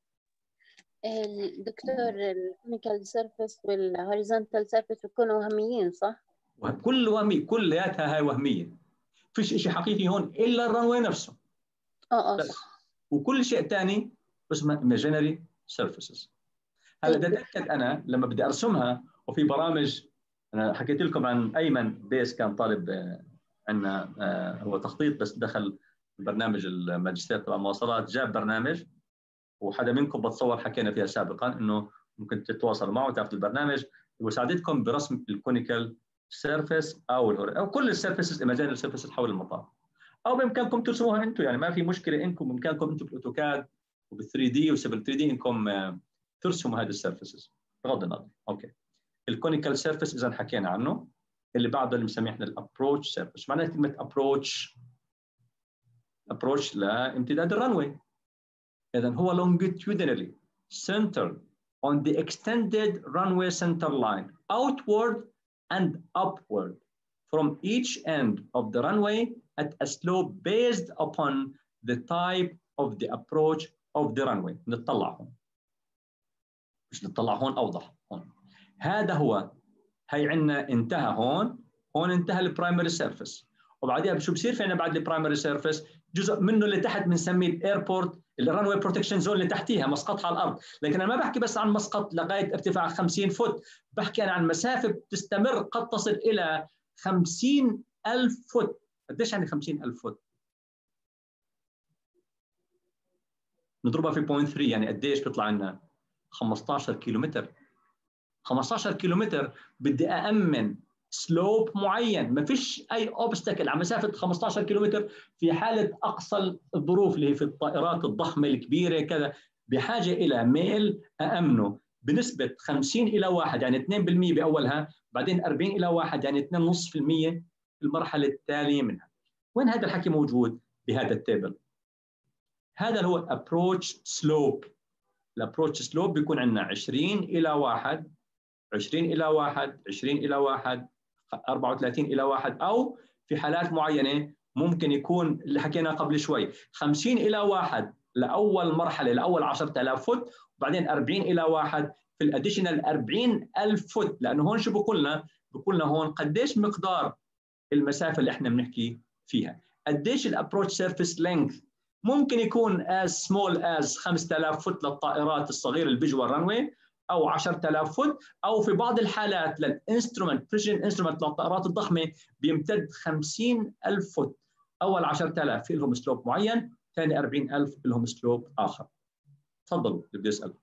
Speaker 3: الدكتور، الكونيكال سيرفيس والهوريزونتال سيرفيس بيكونوا وهميين صح؟
Speaker 1: كل وهمي، كلياتها هاي وهميه، فيش شيء حقيقي هون الا الرنوي نفسه.
Speaker 3: اه اه
Speaker 1: بس
Speaker 3: صح.
Speaker 1: وكل شيء ثاني اسمه imaginary surfaces. هلا بدي اتاكد انا لما بدي ارسمها، وفي برامج، انا حكيت لكم عن ايمن بيس، كان طالب عندنا هو تخطيط بس دخل برنامج الماجستير تبع المواصلات، جاب برنامج، وحدا منكم بتصور حكينا فيها سابقا انه ممكن تتواصلوا معه وتاخذوا البرنامج ويساعدكم برسم الكونيكال سيرفيس او او كل السيرفيسز imaginary surfaces حول المطار، او بامكانكم ترسموها انتم، يعني ما في مشكله، انكم بامكانكم انتم بالاوتوكاد وبال ثري دي وسبل ثري دي انكم ترسموا هذه السيرفيسز بغض النظر. اوكي الكونيكال سيرفيس اذا حكينا عنه. اللي بعده اللي بنسميه احنا الابروتش سيرفيس. معناها كلمه ابروتش، ابروتش لامتداد الرنوي. اذا هو longitudinally centered on the extended runway center line outward and upward from each end of the runway at a slope based upon the type of the approach of the runway. نطلع هون، مش نطلع هون أوضح هون. هذا هو، هي عندنا انتهى هون، هون انتهى البرايمري سيرفيس، وبعديها شو بصير في عندنا بعد البرايمري سيرفيس؟ جزء منه اللي تحت بنسميه الايربورت، الرنوي بروتكشن زون اللي تحتيها، مسقطها على الارض. لكن انا ما بحكي بس عن مسقط لغايه ارتفاع خمسين فوت، بحكي انا عن مسافه بتستمر قد تصل الى خمسين ألف فوت. قديش يعني خمسين ألف فوت؟ نضربها في صفر فاصلة ثلاثة، يعني قديش بيطلع لنا؟ خمسة عشر كيلومتر. خمسة عشر كيلومتر بدي أأمن سلوب معين، ما فيش أي أوبستكل على مسافة خمسة عشر كيلومتر في حالة أقصى الظروف اللي هي في الطائرات الضخمة الكبيرة كذا، بحاجة إلى ميل أأمنه بنسبة خمسين إلى واحد، يعني اثنين بالمئة بأولها، بعدين أربعين إلى واحد يعني اثنين فاصلة خمسة بالمئة في المرحلة التالية منها. وين هذا الحكي موجود؟ بهذا التيبل. هذا هو approach slope. الابروتش سلوب بيكون عندنا عشرين إلى واحد، عشرين إلى واحد، عشرين إلى واحد، أربعة وثلاثين إلى واحد، أو في حالات معينة ممكن يكون اللي حكينا قبل شوي خمسين إلى واحد لأول مرحلة، لأول عشرة آلاف فوت، وبعدين أربعين إلى واحد في الاديشنال أربعين ألف فوت، لأنه هون شو بقولنا؟ بقول لنا هون قديش مقدار المسافه اللي احنا بنحكي فيها، قديش الابروتش سيرفيس لينث. ممكن يكون as small as خمسة آلاف فوت للطائرات الصغيره اللي بيجوا الرنوي، او عشرة آلاف فوت، او في بعض الحالات للانسترومنت بريسيجن انسترومنت للطائرات الضخمه بيمتد خمسين ألف فوت. اول عشرة آلاف في لهم سلوب معين، ثاني أربعين ألف لهم سلوب اخر. تفضلوا اللي بده يسال.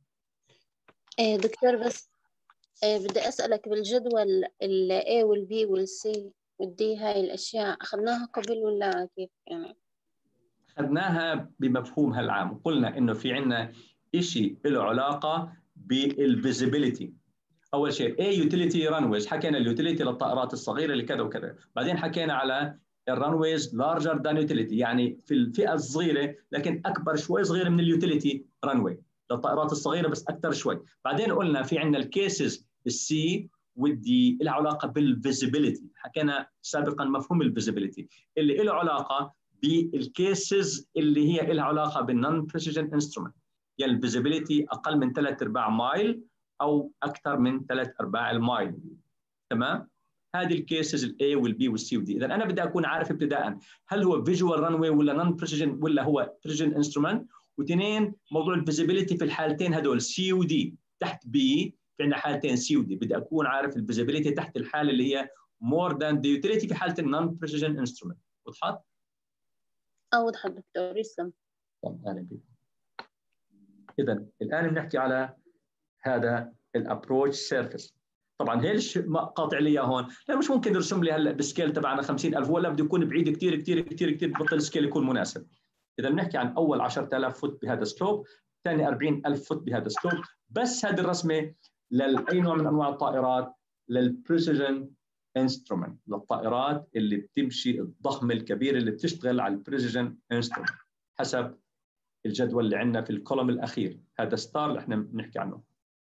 Speaker 3: إيه دكتور، بس إيه بدي أسألك بالجدول ال A وال B وال C وال D، هاي الأشياء أخذناها قبل ولا كيف يعني؟
Speaker 1: أخذناها بمفهومها العام، قلنا إنه في عندنا شيء له علاقة بالفيزيبيليتي. أول شيء A يوتيليتي رانويز، حكينا اليوتيليتي للطائرات الصغيرة اللي كذا وكذا، بعدين حكينا على الرانويز لارجر ذان يوتيليتي، يعني في الفئة الصغيرة لكن أكبر شوي صغيرة من اليوتيليتي رانوي للطائرات الصغيرة بس أكثر شوي. بعدين قلنا في عندنا الكيسز السي والدي لها علاقة بالفيزيبيليتي، حكينا سابقا مفهوم الفيزيبيليتي اللي له علاقة بالكيسز اللي هي لها علاقة بالنون بريسيجن انسترومنت، يعني الفيزيبيليتي أقل من ثلاث أرباع مايل أو أكثر من ثلاث أرباع المايل. تمام؟ هذه الكيسز الاي والبي والسي والدي. اذا انا بدي اكون عارف ابتداء هل هو فيجوال رانوي ولا نون بريسيجن ولا هو بريسيجن انسترومنت. واثنين، موضوع الفيزيبيليتي في الحالتين هذول سي ودي تحت بي، في عندنا حالتين سي ودي، بدي اكون عارف الفيزيبيليتي تحت الحاله اللي هي مور ذان ذا يوتيليتي في حاله النون بريسيجن انسترومنت. وضحت؟
Speaker 3: اه وضحت دكتور، يسلم.
Speaker 1: اهلا بك. اذا الان بنحكي على هذا الابروتش سيرفيس. طبعا ليش قاطع لي هون؟ لانه مش ممكن يرسم لي هلا بالسكيل تبعنا خمسين ألف، ولا بده يكون بعيد كثير كثير كثير كثير بطل السكيل يكون مناسب. اذا بنحكي عن اول عشرة آلاف فوت بهذا سلوب، ثاني أربعين ألف فوت بهذا سلوب. بس هذه الرسمه لاي نوع من انواع الطائرات، للبريسيجن انسترومنت، للطائرات اللي بتمشي الضخمه الكبيره اللي بتشتغل على البريسيجن انسترومنت حسب الجدول اللي عندنا في الكولوم الاخير. هذا ستار اللي احنا بنحكي عنه.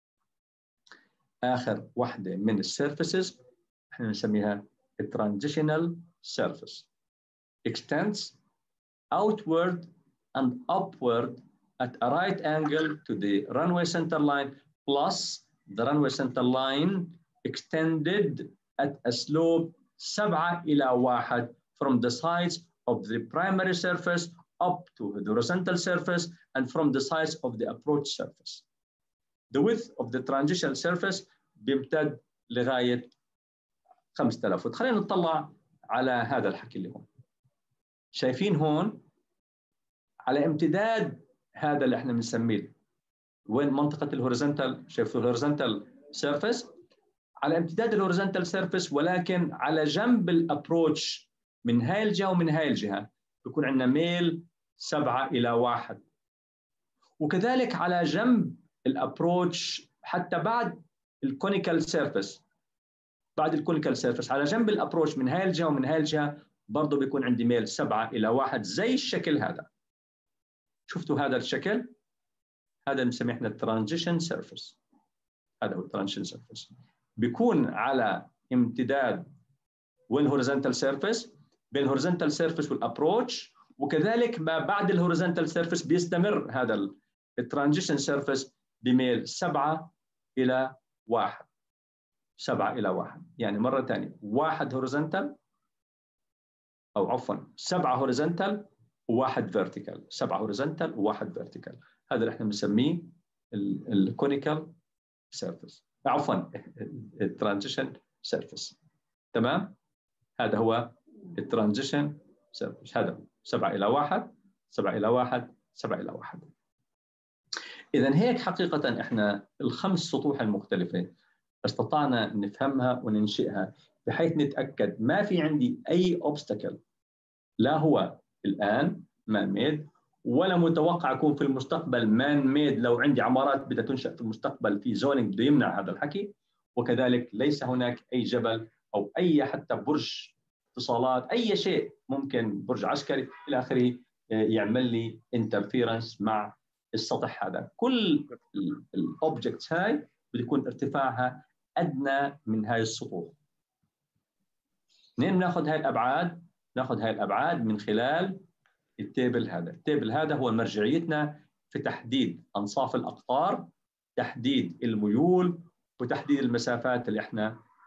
Speaker 1: آخر واحدة من السيرفيسز احنا بنسميها الترانزيشنال سيرفيس. extends outward and upward at a right angle to the runway center line plus the runway center line extended at a slope سبعة إلى واحد from the sides of the primary surface up to the horizontal surface and from the sides of the approach surface. The width of the transitional surface بيمتد لغاية خمسة آلاف فوت. خلينا نطلع على هذا الحكي اللي هون. شايفين هون على امتداد هذا اللي احنا بنسميه وين منطقة الهوريزونتال، شايفوا الهوريزونتال سيرفيس، على امتداد الهوريزونتال سيرفيس ولكن على جنب الابروتش من هاي الجهة ومن هاي الجهة بيكون عندنا ميل سبعة إلى واحد. وكذلك على جنب الابروتش حتى بعد الكونيكال سيرفيس، بعد الكونيكال سيرفيس على جنب الابروتش من هاي الجهه ومن هاي الجهه برضه بيكون عندي ميل سبعة الى واحد زي الشكل هذا. شفتوا هذا الشكل؟ هذا بنسميه احنا الترانزيشن سيرفيس. هذا هو الترانزيشن سيرفيس، بيكون على امتداد وين هوريزونتال سيرفيس، بين الهوريزونتال سيرفيس والابروتش، وكذلك ما بعد الهوريزونتال سيرفيس بيستمر هذا الترانزيشن سيرفيس بميل سبعة إلى واحد. سبعة إلى واحد، يعني مرة ثانية واحد هوريزونتال، أو عفوا سبعة هوريزونتال وواحد فيرتيكال، سبعة هوريزونتال وواحد فيرتيكال. هذا اللي احنا بنسميه الكونيكال سيرفيس، عفوا الترانزيشن سيرفيس. تمام؟ هذا هو الترانزيشن سيرفيس. هذا سبعة إلى واحد، سبعة إلى واحد، سبعة إلى واحد. إذا هيك حقيقة إحنا الخمس سطوح المختلفة استطعنا نفهمها وننشئها بحيث نتأكد ما في عندي أي أوبستكل، لا هو الآن مان ميد ولا متوقع يكون في المستقبل مان ميد لو عندي عمارات بدها تنشأ في المستقبل في زونينج بده يمنع هذا الحكي. وكذلك ليس هناك أي جبل أو أي حتى برج اتصالات، أي شيء ممكن برج عسكري إلى آخره يعمل لي انترفيرنس مع السطح هذا. كل الأوبجكتس هاي بده يكون ارتفاعها أدنى من هاي السطوح. منين بناخذ هاي الأبعاد؟ ناخذ هاي الأبعاد من خلال التيبل هذا. التيبل هذا هو مرجعيتنا في تحديد أنصاف الأقطار، تحديد الميول، وتحديد المسافات اللي احنا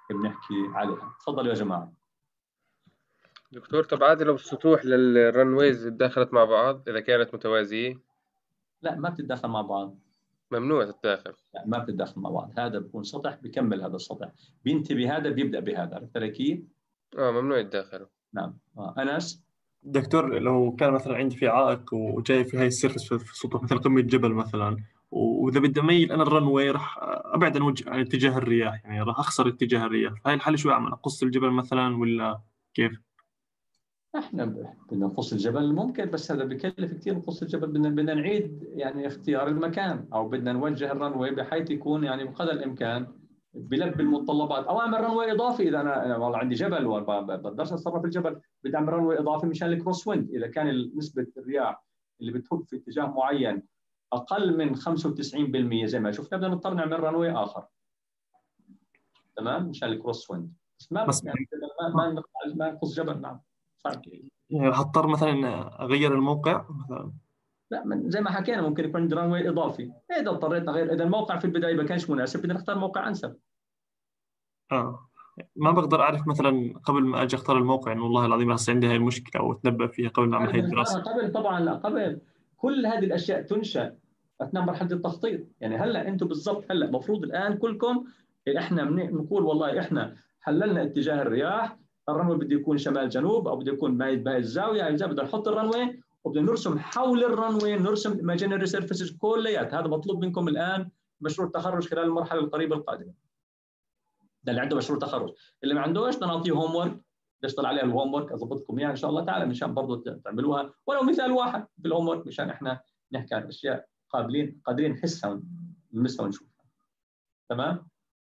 Speaker 1: بنحكي عليها. تفضلوا يا جماعه.
Speaker 2: دكتور طب عادي لو السطوح للرنويز اتداخلت مع بعض إذا كانت متوازية؟
Speaker 1: لا ما بتتداخل مع بعض،
Speaker 2: ممنوع تتداخل.
Speaker 1: لا ما بتتداخل مع بعض. هذا بيكون سطح بكمل هذا السطح، بينتهي بهذا بيبدا بهذا. عرفت علي كيف؟
Speaker 2: اه ممنوع يتداخلوا.
Speaker 1: نعم. آه. انس.
Speaker 4: دكتور لو كان مثلا عندي في عائق وجاي في هاي السيرفس في سطوح مثل قمة جبل مثلا، واذا بدي اميل انا الرن واي راح ابعد عن وجه عن اتجاه الرياح، يعني راح اخسر اتجاه الرياح، فهي الحل شو اعمل؟ اقص الجبل مثلا ولا كيف؟
Speaker 1: احنا بدنا نقص الجبل ممكن، بس هذا بكلف كثير. نقص الجبل بدنا بدنا نعيد يعني اختيار المكان، او بدنا نوجه الرنوي بحيث يكون يعني بقدر الامكان بلبي المتطلبات، او اعمل رنوي اضافي. اذا انا أنا والله عندي جبل وبقدرش اتصرف الجبل، بدي اعمل رنوي اضافي مشان الكروس ويند. اذا كان نسبه الرياح اللي بتهب في اتجاه معين اقل من خمسة وتسعين بالمئة زي ما شفنا، بدنا نضطر نعمل رنوي اخر. تمام، مشان الكروس ويند. بس ما
Speaker 4: بس
Speaker 1: يعني ما ما نقطع ما نقص جبل. نعم صعب.
Speaker 4: يعني هضطر مثلا اغير الموقع مثلا؟
Speaker 1: لا من زي ما حكينا ممكن يكون عندنا رنوي اضافي. اذا اضطريت نغير، اذا الموقع في البدايه ما كانش مناسب بدنا نختار موقع انسب.
Speaker 4: اه ما بقدر اعرف مثلا قبل ما اجي اختار الموقع انه والله العظيم هسه عندي هاي المشكله، او اتنبأ فيها قبل ما اعمل هاي
Speaker 1: نختارها
Speaker 4: الدراسه؟
Speaker 1: قبل طبعا. لا قبل. كل هذه الاشياء تنشا اثناء مرحله التخطيط. يعني هلا انتم بالضبط هلا المفروض الان كلكم احنا بنقول والله احنا حللنا اتجاه الرياح، الرنوي بده يكون شمال جنوب، او بده يكون بهي بهي الزاويه، هاي الزاويه بدنا نحط الرنوي، وبدنا نرسم حول الرنوي، نرسم ايماجينري سيرفيسز كليات. هذا مطلوب منكم الان مشروع التخرج خلال المرحله القريبه القادمه. ده اللي عنده مشروع تخرج. اللي ما عندوش بدنا نعطيه هوم ورك نشتغل عليها. الهوم ورك اضبطكم اياها ان شاء الله تعالى مشان برضه تعملوها ولو مثال واحد في الهوم ورك، مشان احنا نحكي عن اشياء قابلين قادرين نحسها ونلمسها ونشوفها. تمام؟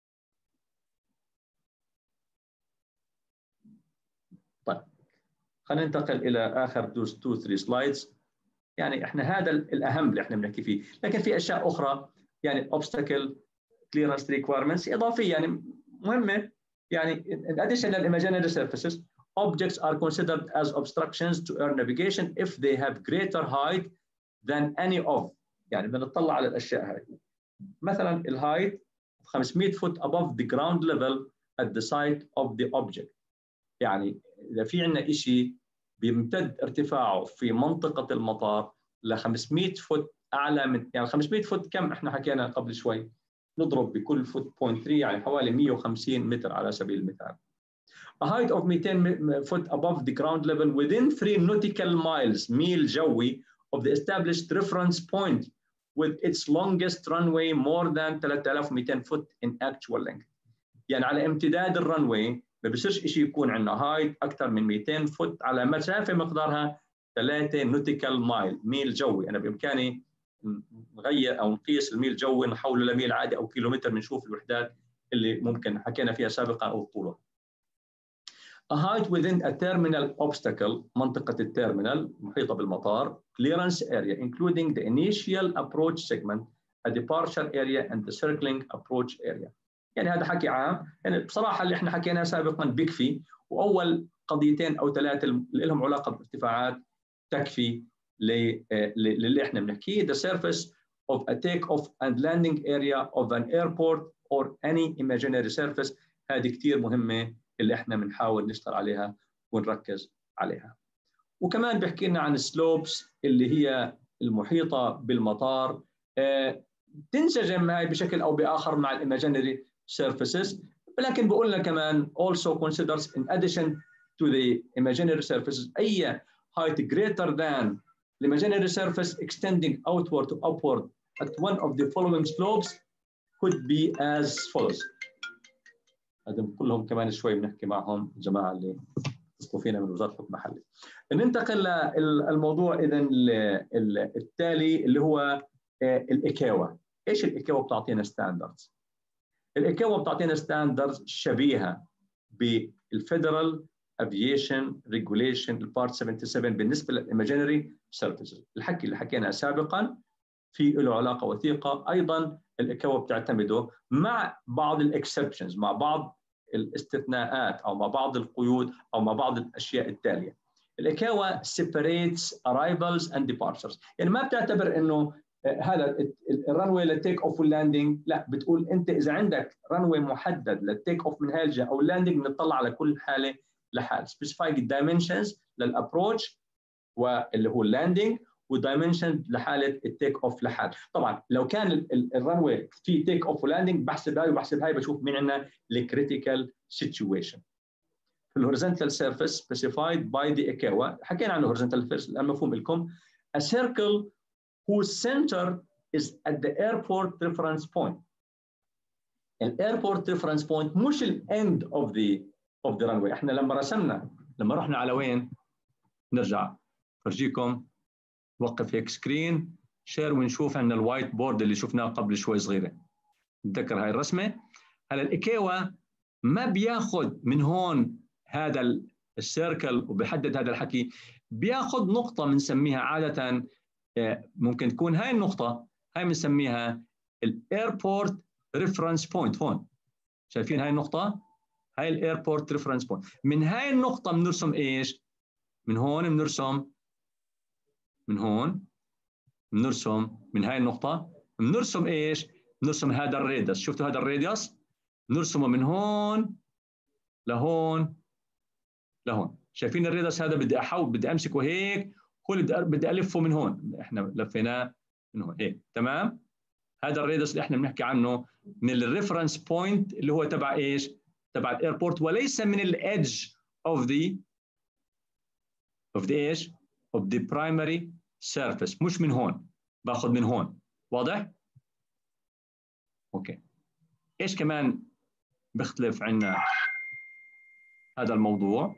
Speaker 1: طيب خلينا ننتقل الى اخر دوز تو ثري سلايدز. يعني احنا هذا الاهم اللي احنا بنحكي فيه، لكن في اشياء اخرى يعني obstacle clearance requirements اضافيه يعني مهمه. يعني in addition to imaginary surfaces, objects are considered as obstructions to air navigation if they have greater height than any of. يعني بدنا نطلع على الاشياء هاي. مثلا الهايت خمسمئة فوت above the ground level at the site of the object. يعني اذا في عندنا شيء بيمتد ارتفاعه في منطقه المطار ل خمسمئة فوت اعلى من، يعني خمسمئة فوت كم احنا حكينا قبل شوي، نضرب بكل فوت صفر فاصلة ثلاثة يعني حوالي مئة وخمسين متر على سبيل المثال. A height of مئتين foot above the ground level within three nautical miles ميل جوي of the established reference point with its longest runway more than ثلاثة آلاف ومئتين foot in actual length. يعني على امتداد الرنوي ما بصيرش شيء يكون عندنا هايت اكثر من مئتين فوت على مسافه مقدارها ثلاثة نوتيكال مايل ميل جوي. انا بامكاني نغير او نقيس الميل جوي نحوله لميل عادي او كيلومتر، بنشوف الوحدات اللي ممكن حكينا فيها سابقا او الطول. A height within a terminal obstacle منطقة التيرمينال محيطة بالمطار clearance area including the initial approach segment, a departure area and the circling approach area. يعني هذا حكي عام. يعني بصراحة اللي احنا حكيناه سابقا بيكفي، وأول قضيتين أو ثلاثة اللي لهم علاقة بارتفاعات تكفي للي احنا بنحكيه. The surface of a take-off and landing area of an airport or any imaginary surface. هذه كثير مهمة اللي احنا بنحاول نشتغل عليها ونركز عليها. وكمان بيحكي لنا عن السلوبس اللي هي المحيطة بالمطار، اه تنسجم هاي بشكل أو بآخر مع الايماجينري surfaces. لكن بقول لنا كمان also considers in addition to the imaginary surfaces أي height greater than the imaginary surface extending outward to upward at one of the following slopes could be as follows. هذا كلهم كمان شوي بنحكي معهم الجماعة اللي اتصلوا فينا من وزارة الحكم المحلي. ننتقل للموضوع إذا التالي اللي هو الإيكاوا. إيش الإيكاوا؟ بتعطينا ستاندردز. الإيكاوا بتعطينا ستاندردز شبيهة بالفيدرال افيشن ريجوليشن البارت سبعة وسبعين بالنسبة للإيماجينري سيرفيسز. الحكي اللي حكيناه سابقا في له علاقة وثيقة. أيضا الإيكاوا بتعتمده مع بعض الإكسبشنز، مع بعض الاستثناءات أو مع بعض القيود أو مع بعض الأشياء التالية. الإيكاوا separates arrivals and departures. يعني ما بتعتبر إنه هذا الرنوي للتيك اوف واللاندنج، لا بتقول انت اذا عندك رنوي محدد للتيك اوف من هاي الجهه او اللاندنج بنطلع على كل حاله لحال. سبيسيفاي الدايمنشنز للابروتش واللي هو اللاندنج، والدايمنشن لحاله التيك اوف لحال. طبعا لو كان الرنوي في تيك اوف ولاندنج بحسب هاي وبحسب هاي، بشوف مين عندنا الكريتيكال سيتويشن. في الهوريزونتال سيرفيس سبيسيفايد باي ذا ايكاوا، حكينا عن الهوريزونتال سيرفيس الان مفهوم لكم. A circle whose center is at the airport reference point. An airport reference point مش ال end of the of the runway. احنا لما رسمنا لما رحنا على وين؟ نرجع فرجيكم، وقف هيك سكرين شير ونشوف عندنا الوايت بورد اللي شفناه قبل شوي صغيره. نتذكر هاي الرسمه. هلا الايكاوا ما بياخذ من هون هذا السيركل وبيحدد هذا الحكي، بياخذ نقطه بنسميها عاده، ممكن تكون هاي النقطة، هاي بنسميها الايربورت ريفرنس بوينت. هون شايفين هاي النقطة؟ هاي الايربورت ريفرنس بوينت. من هاي النقطة بنرسم ايش؟ من هون بنرسم، من هون بنرسم من هاي النقطة بنرسم ايش؟ بنرسم هذا الراديوس. شفتوا هذا الراديوس؟ بنرسمه من هون لهون لهون. شايفين الراديوس هذا؟ بدي احاول بدي امسكه هيك، هو اللي بدي الفه من هون، احنا لفيناه من هون هيك، تمام؟ هذا الراديوس اللي احنا بنحكي عنه من الريفرنس بوينت اللي هو تبع ايش؟ تبع الايربورت، وليس من الايدج اوف ذا اوف ذا ايش؟ اوف ذا برايمري سيرفيس، مش من هون، باخذ من هون. واضح؟ اوكي. ايش كمان بيختلف عندنا هذا الموضوع؟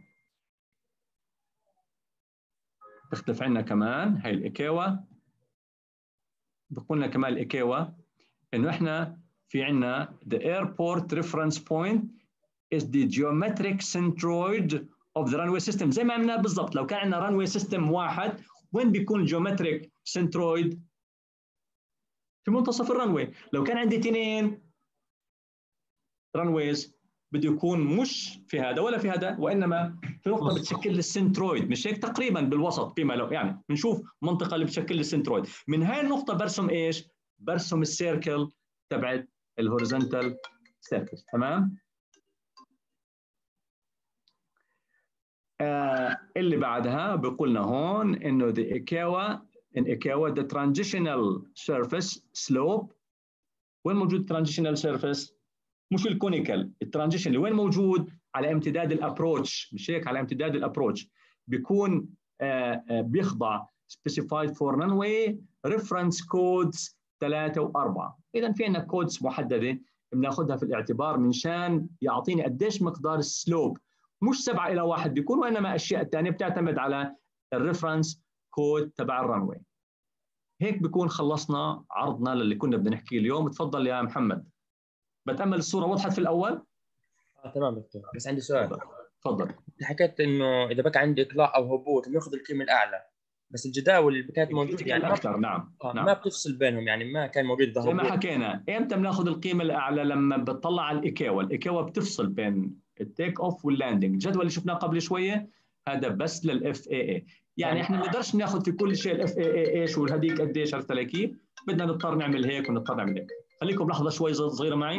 Speaker 1: بيختلف عندنا كمان هاي الايكاوا، بقولنا كمان الايكاوا انه احنا في عندنا the airport reference point is the geometric centroid of the runway system. زي ما عملنا بالضبط. لو كان عندنا runway system واحد، وين بيكون geometric centroid؟ في منتصف الرنوي. لو كان عندي اثنين runways بده يكون مش في هذا ولا في هذا، وانما في نقطه بتشكل السنترويد، مش هيك؟ تقريبا بالوسط فيما لو يعني بنشوف منطقه اللي بتشكل السنترويد. من هاي النقطه برسم ايش؟ برسم السيركل تبعت الهوريزونتال سيرفيس. تمام؟ آه اللي بعدها بقولنا هون انه the ايكاوا in ايكاوا the transitional surface slope. وين موجود transitional surface؟ مش الكونيكال، الترانزيشن اللي وين موجود؟ على امتداد الابروتش، مش هيك؟ على امتداد الابروتش بيكون آه آه بيخضع specified for runway reference codes ثلاثة وأربعة. إذا في عندنا كودز محددة بناخذها في الاعتبار منشان يعطيني قديش مقدار السلوب. مش سبعة إلى واحد بيكون، وإنما أشياء ثانية بتعتمد على الريفرنس كود تبع الرنوي. هيك بيكون خلصنا عرضنا للي كنا بدنا نحكيه اليوم. تفضل يا محمد. بتأمل الصورة وضحت في الأول؟
Speaker 5: اه تمام دكتور، بس عندي سؤال.
Speaker 1: تفضل.
Speaker 5: انت حكيت انه اذا بقى عندي اقلاع او هبوط بناخذ القيمه الاعلى، بس الجداول اللي كانت موجوده يعني
Speaker 1: اكثر. نعم.
Speaker 5: آه
Speaker 1: نعم.
Speaker 5: ما بتفصل بينهم، يعني ما كان موجود ذا
Speaker 1: زي ما
Speaker 5: هبوط.
Speaker 1: حكينا، امتى بناخذ القيمه الاعلى؟ لما بتطلع على الايكاوا. الايكاوا بتفصل بين التيك اوف واللاندنج. الجدول اللي شفناه قبل شويه هذا بس للاف اي اي. يعني احنا ما نقدرش ناخذ في كل شيء الاف اي اي ايش وهذيك قديش، عرفت علي كيف؟ بدنا نضطر نعمل هيك ونضطر نعمل هيك. خليكم لحظه شوي صغيره معي.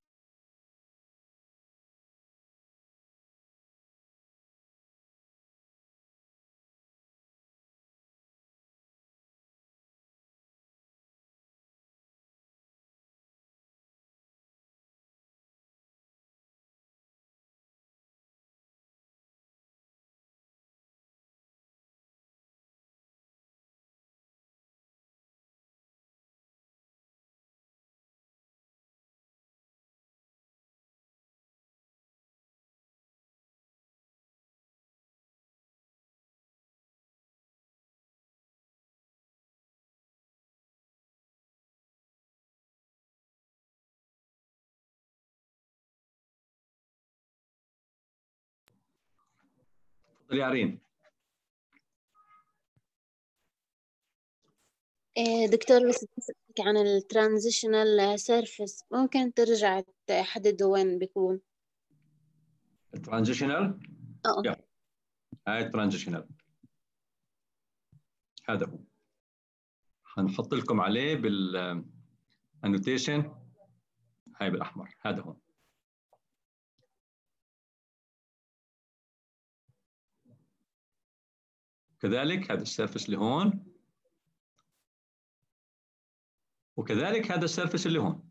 Speaker 1: تفضل يا عرين.
Speaker 3: دكتور بس تسألك عن الترانزيشنال سيرفيس، ممكن ترجع تحدد وين بيكون؟
Speaker 1: الترانزيشنال؟
Speaker 3: اه
Speaker 1: هاي الترانزيشنال، هذا هو. هنحط لكم عليه بالانوتيشن هاي بالاحمر، هذا هون. كذلك هذا السيرفس اللي هون، وكذلك هذا السيرفس اللي هون.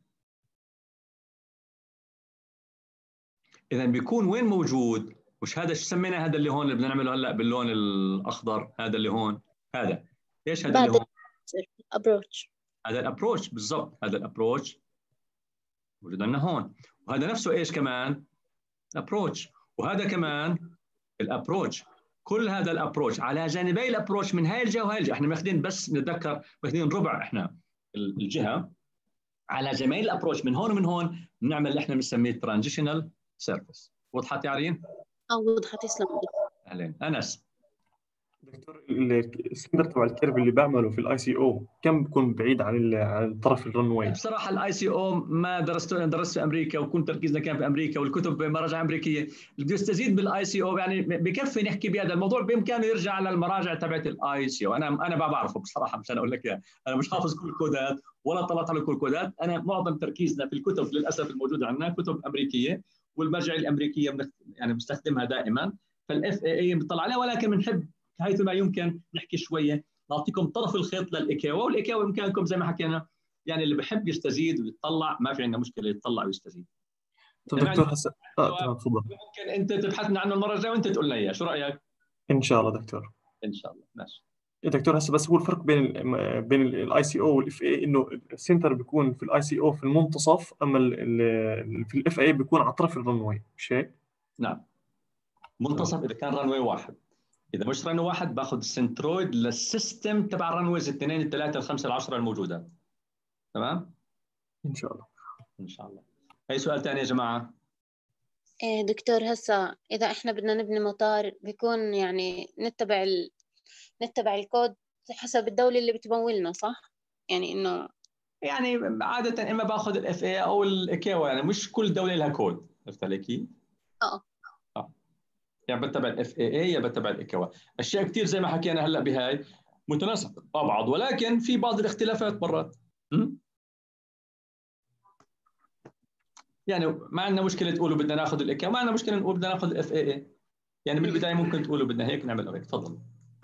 Speaker 1: اذا بيكون وين موجود؟ مش هذا شو سمينا هذا اللي هون اللي بدنا نعمله هلا باللون الاخضر، هذا اللي هون، هذا ايش هذا اللي هون؟
Speaker 3: الابروتش.
Speaker 1: هذا الابروتش بالضبط، هذا الابروتش موجود عندنا هون، وهذا نفسه ايش كمان؟ ابروتش، وهذا كمان الابروتش. كل هذا الابروتش على جانبي الابروتش من هاي الجهه وهاي الجهه، احنا ماخذين بس نتذكر ماخذين ربع احنا الجهه، على جميع الابروتش من هون ومن هون بنعمل اللي احنا بنسميه ترانزيشنال سيرفيس. وضحت يا عرين؟
Speaker 3: اه وضحت، تسلم.
Speaker 1: اهلين. انس.
Speaker 4: دكتور السندر تبع الكيرف اللي بعمله في الاي سي او كم بكون بعيد عن عن الطرف الرنوي؟
Speaker 1: بصراحه الاي سي او ما درسته، درست في امريكا وكل تركيزنا كان في امريكا والكتب بمراجع امريكيه. اللي بده يستزيد بالاي سي او يعني بكفي نحكي بهذا الموضوع، بامكانه يرجع على المراجع تبعت الاي سي او. انا انا ما بعرفه بصراحه، مش انا اقول لك اياها، انا مش حافظ كل الكودات ولا طلعت على كل الكودات. انا معظم تركيزنا في الكتب للاسف الموجوده عندنا كتب امريكيه، والمرجع الامريكيه يعني بستخدمها دائما. فالاف اي اي بنطلع عليها، ولكن بنحب حيث ما يمكن نحكي شويه، نعطيكم طرف الخيط للايكاوا، والايكاوا بامكانكم زي ما حكينا يعني اللي بحب يستزيد ويتطلع ما في عندنا مشكله يتطلع ويستزيد.
Speaker 4: طيب دكتور هسه اه تمام تفضل.
Speaker 1: ممكن انت تبحثنا عنه المره الجايه وانت تقول لنا اياه، شو رايك؟
Speaker 4: ان شاء الله دكتور.
Speaker 1: ان شاء الله ماشي.
Speaker 4: دكتور هسه بس هو الفرق بين بين الاي سي او والاف اي انه السنتر بيكون في الاي سي او في المنتصف، اما ال ال في الاف اي بيكون على طرف الرنوي، مش هيك؟
Speaker 1: نعم منتصف اذا كان رنوي واحد، اذا مش رنوي واحد باخذ السنترويد للسيستم تبع الرنويز الاثنين الثلاثه الخمسه العشره الموجوده. تمام؟
Speaker 4: ان شاء الله.
Speaker 1: ان شاء الله. اي سؤال ثاني يا جماعه؟
Speaker 3: إيه دكتور، هسا إذا إحنا بدنا نبني مطار بيكون يعني نتبع ال... نتبع الكود حسب الدولة اللي بتمولنا، صح؟ يعني إنه
Speaker 1: يعني عاده اما باخذ الاف اي او الايكاوا، يعني مش كل دوله لها كود، عرفت علي كيف؟
Speaker 3: اه
Speaker 1: اه يعني بتبع الاف اي اي يا بتبع الايكاوا. اشياء كثير زي ما حكينا هلا بهاي متناسقه مع بعض، ولكن في بعض الاختلافات مرات. يعني ما عندنا مشكله تقولوا بدنا ناخذ الايكاوا، ما عندنا مشكله نقول بدنا ناخذ الاف اي اي. يعني بالبدايه ممكن تقولوا بدنا هيك نعمل هيك. تفضل.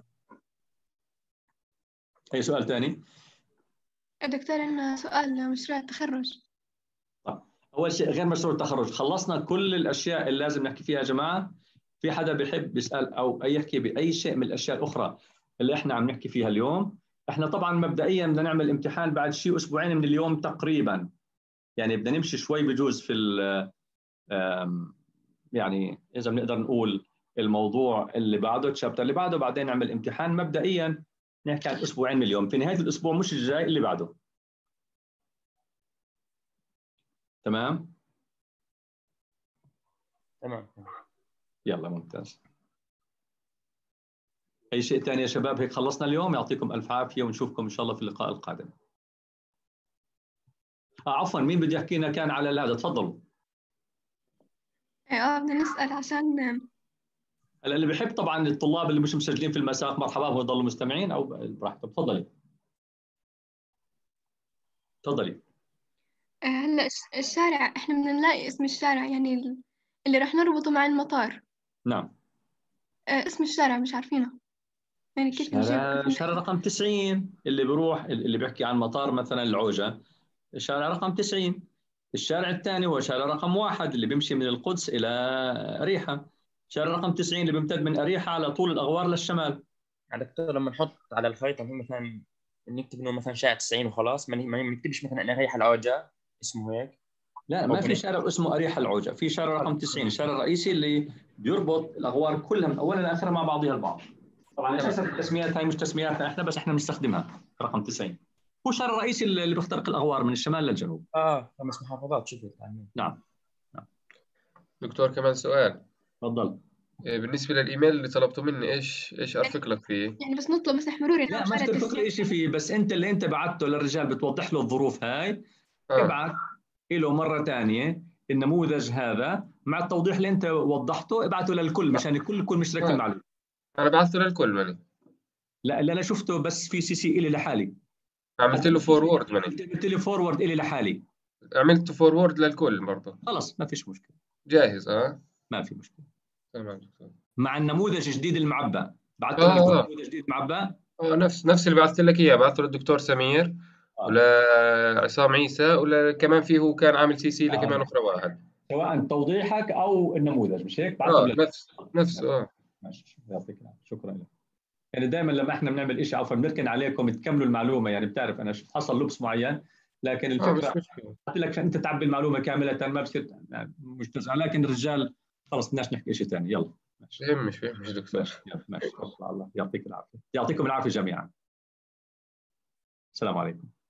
Speaker 1: اي سؤال ثاني؟
Speaker 6: دكتور عندنا سؤال مشروع التخرج.
Speaker 1: طيب اول شيء غير مشروع التخرج، خلصنا كل الاشياء اللي لازم نحكي فيها يا جماعه. في حدا بيحب يسال او يحكي باي شيء من الاشياء الاخرى اللي احنا عم نحكي فيها اليوم؟ احنا طبعا مبدئيا بدنا نعمل امتحان بعد شيء اسبوعين من اليوم تقريبا، يعني بدنا نمشي شوي بجوز في يعني اذا بنقدر نقول الموضوع اللي بعده الشابتر اللي بعده، بعدين نعمل امتحان. مبدئيا نحكي عن اسبوعين من اليوم، في نهايه الاسبوع مش الجاي اللي بعده. تمام؟
Speaker 5: تمام.
Speaker 1: يلا ممتاز. اي شيء ثاني يا شباب؟ هيك خلصنا اليوم. يعطيكم الف عافيه ونشوفكم ان شاء الله في اللقاء القادم. آه عفوا، مين بده يحكي لنا كان على هذا؟ تفضلوا.
Speaker 6: اه بدنا نسأل عشان
Speaker 1: هلا اللي بحب طبعا الطلاب اللي مش مسجلين في المساق مرحبا بهم يضلوا مستمعين او براحتهم. تفضلي. تفضلي.
Speaker 6: هلا الشارع احنا بدنا نلاقي اسم الشارع يعني اللي رح نربطه مع المطار.
Speaker 1: نعم.
Speaker 6: اسم الشارع مش عارفينه، يعني كيف نجيب
Speaker 1: شارع شارع رقم تسعين اللي بيروح اللي بيحكي عن مطار مثلا العوجة، الشارع رقم تسعين. الشارع الثاني هو شارع رقم واحد اللي بيمشي من القدس إلى أريحة. شارع رقم تسعين اللي بيمتد من أريحة على طول الأغوار للشمال.
Speaker 5: يعني دكتور لما نحط على الخريطة مثلا نكتب انه مثلا شارع تسعين وخلاص، ما نكتبش مثلا أريحة العوجة اسمه هيك؟
Speaker 1: لا ما في شارع اسمه أريحة العوجة، في شارع رقم تسعين، الشارع الرئيسي اللي بيربط الأغوار كلها من أولها لآخرها مع بعضها البعض. طبعا اساسا التسميات هاي مش تسمياتنا احنا، بس احنا بنستخدمها. رقم تسعين هو الشارع الرئيسي اللي بيخترق الاغوار من الشمال للجنوب.
Speaker 5: اه خمس محافظات شفت يعني.
Speaker 1: نعم. نعم.
Speaker 2: دكتور كمان سؤال.
Speaker 1: تفضل.
Speaker 2: بالنسبة للإيميل اللي طلبته مني إيش إيش أرفق لك فيه؟
Speaker 6: يعني بس نطلب مسح مروري.
Speaker 1: لا ما ترفق لي شيء فيه، بس أنت اللي أنت بعته للرجال بتوضح له الظروف هاي.
Speaker 2: آه.
Speaker 1: ابعث له مرة ثانية النموذج هذا مع التوضيح اللي أنت وضحته، ابعته للكل مشان الكل يكون مشترك في
Speaker 2: آه.
Speaker 1: المعلومة.
Speaker 2: أنا بعثته للكل ماني.
Speaker 1: لا اللي أنا شفته بس في سي سي إلي لحالي.
Speaker 2: عملت له فورورد مني،
Speaker 1: قلت لي فورورد الي لحالي،
Speaker 2: عملت فورورد للكل برضه.
Speaker 1: خلص ما فيش مشكله،
Speaker 2: جاهز اه
Speaker 1: ما في مشكله.
Speaker 2: تمام دكتور.
Speaker 1: مع النموذج الجديد المعبى، بعثت
Speaker 2: آه،
Speaker 1: لك
Speaker 2: آه.
Speaker 1: نموذج جديد معبى.
Speaker 2: اه نفس نفس اللي بعثت لك اياه، بعثته للدكتور سمير
Speaker 1: آه.
Speaker 2: ولا عصام عيسى، ولا كمان فيه هو كان عامل سي سي
Speaker 1: آه.
Speaker 2: لكمان اخرى واحد.
Speaker 1: سواء توضيحك او النموذج، مش هيك؟ بعثهم
Speaker 2: اه
Speaker 1: لك.
Speaker 2: نفس نفس اه
Speaker 1: ماشي، يعطيك العافيه، شكرا لك. يعني دائما لما احنا بنعمل شيء عفوا بنركن عليكم تكملوا المعلومه، يعني بتعرف انا حصل لبس معين، لكن
Speaker 2: اه
Speaker 1: الفكره
Speaker 2: مش مشكلة.
Speaker 1: قلت لك عشان انت تعبي المعلومه كامله ما بصير مش تزعل، لكن الرجال خلص بدناش نحكي شيء ثاني. يلا ماشي
Speaker 2: فهمش فهمش دكتور.
Speaker 1: ماشي يلا ماشي، الله يعطيكم العافيه، يعطيكم العافيه جميعا. السلام عليكم.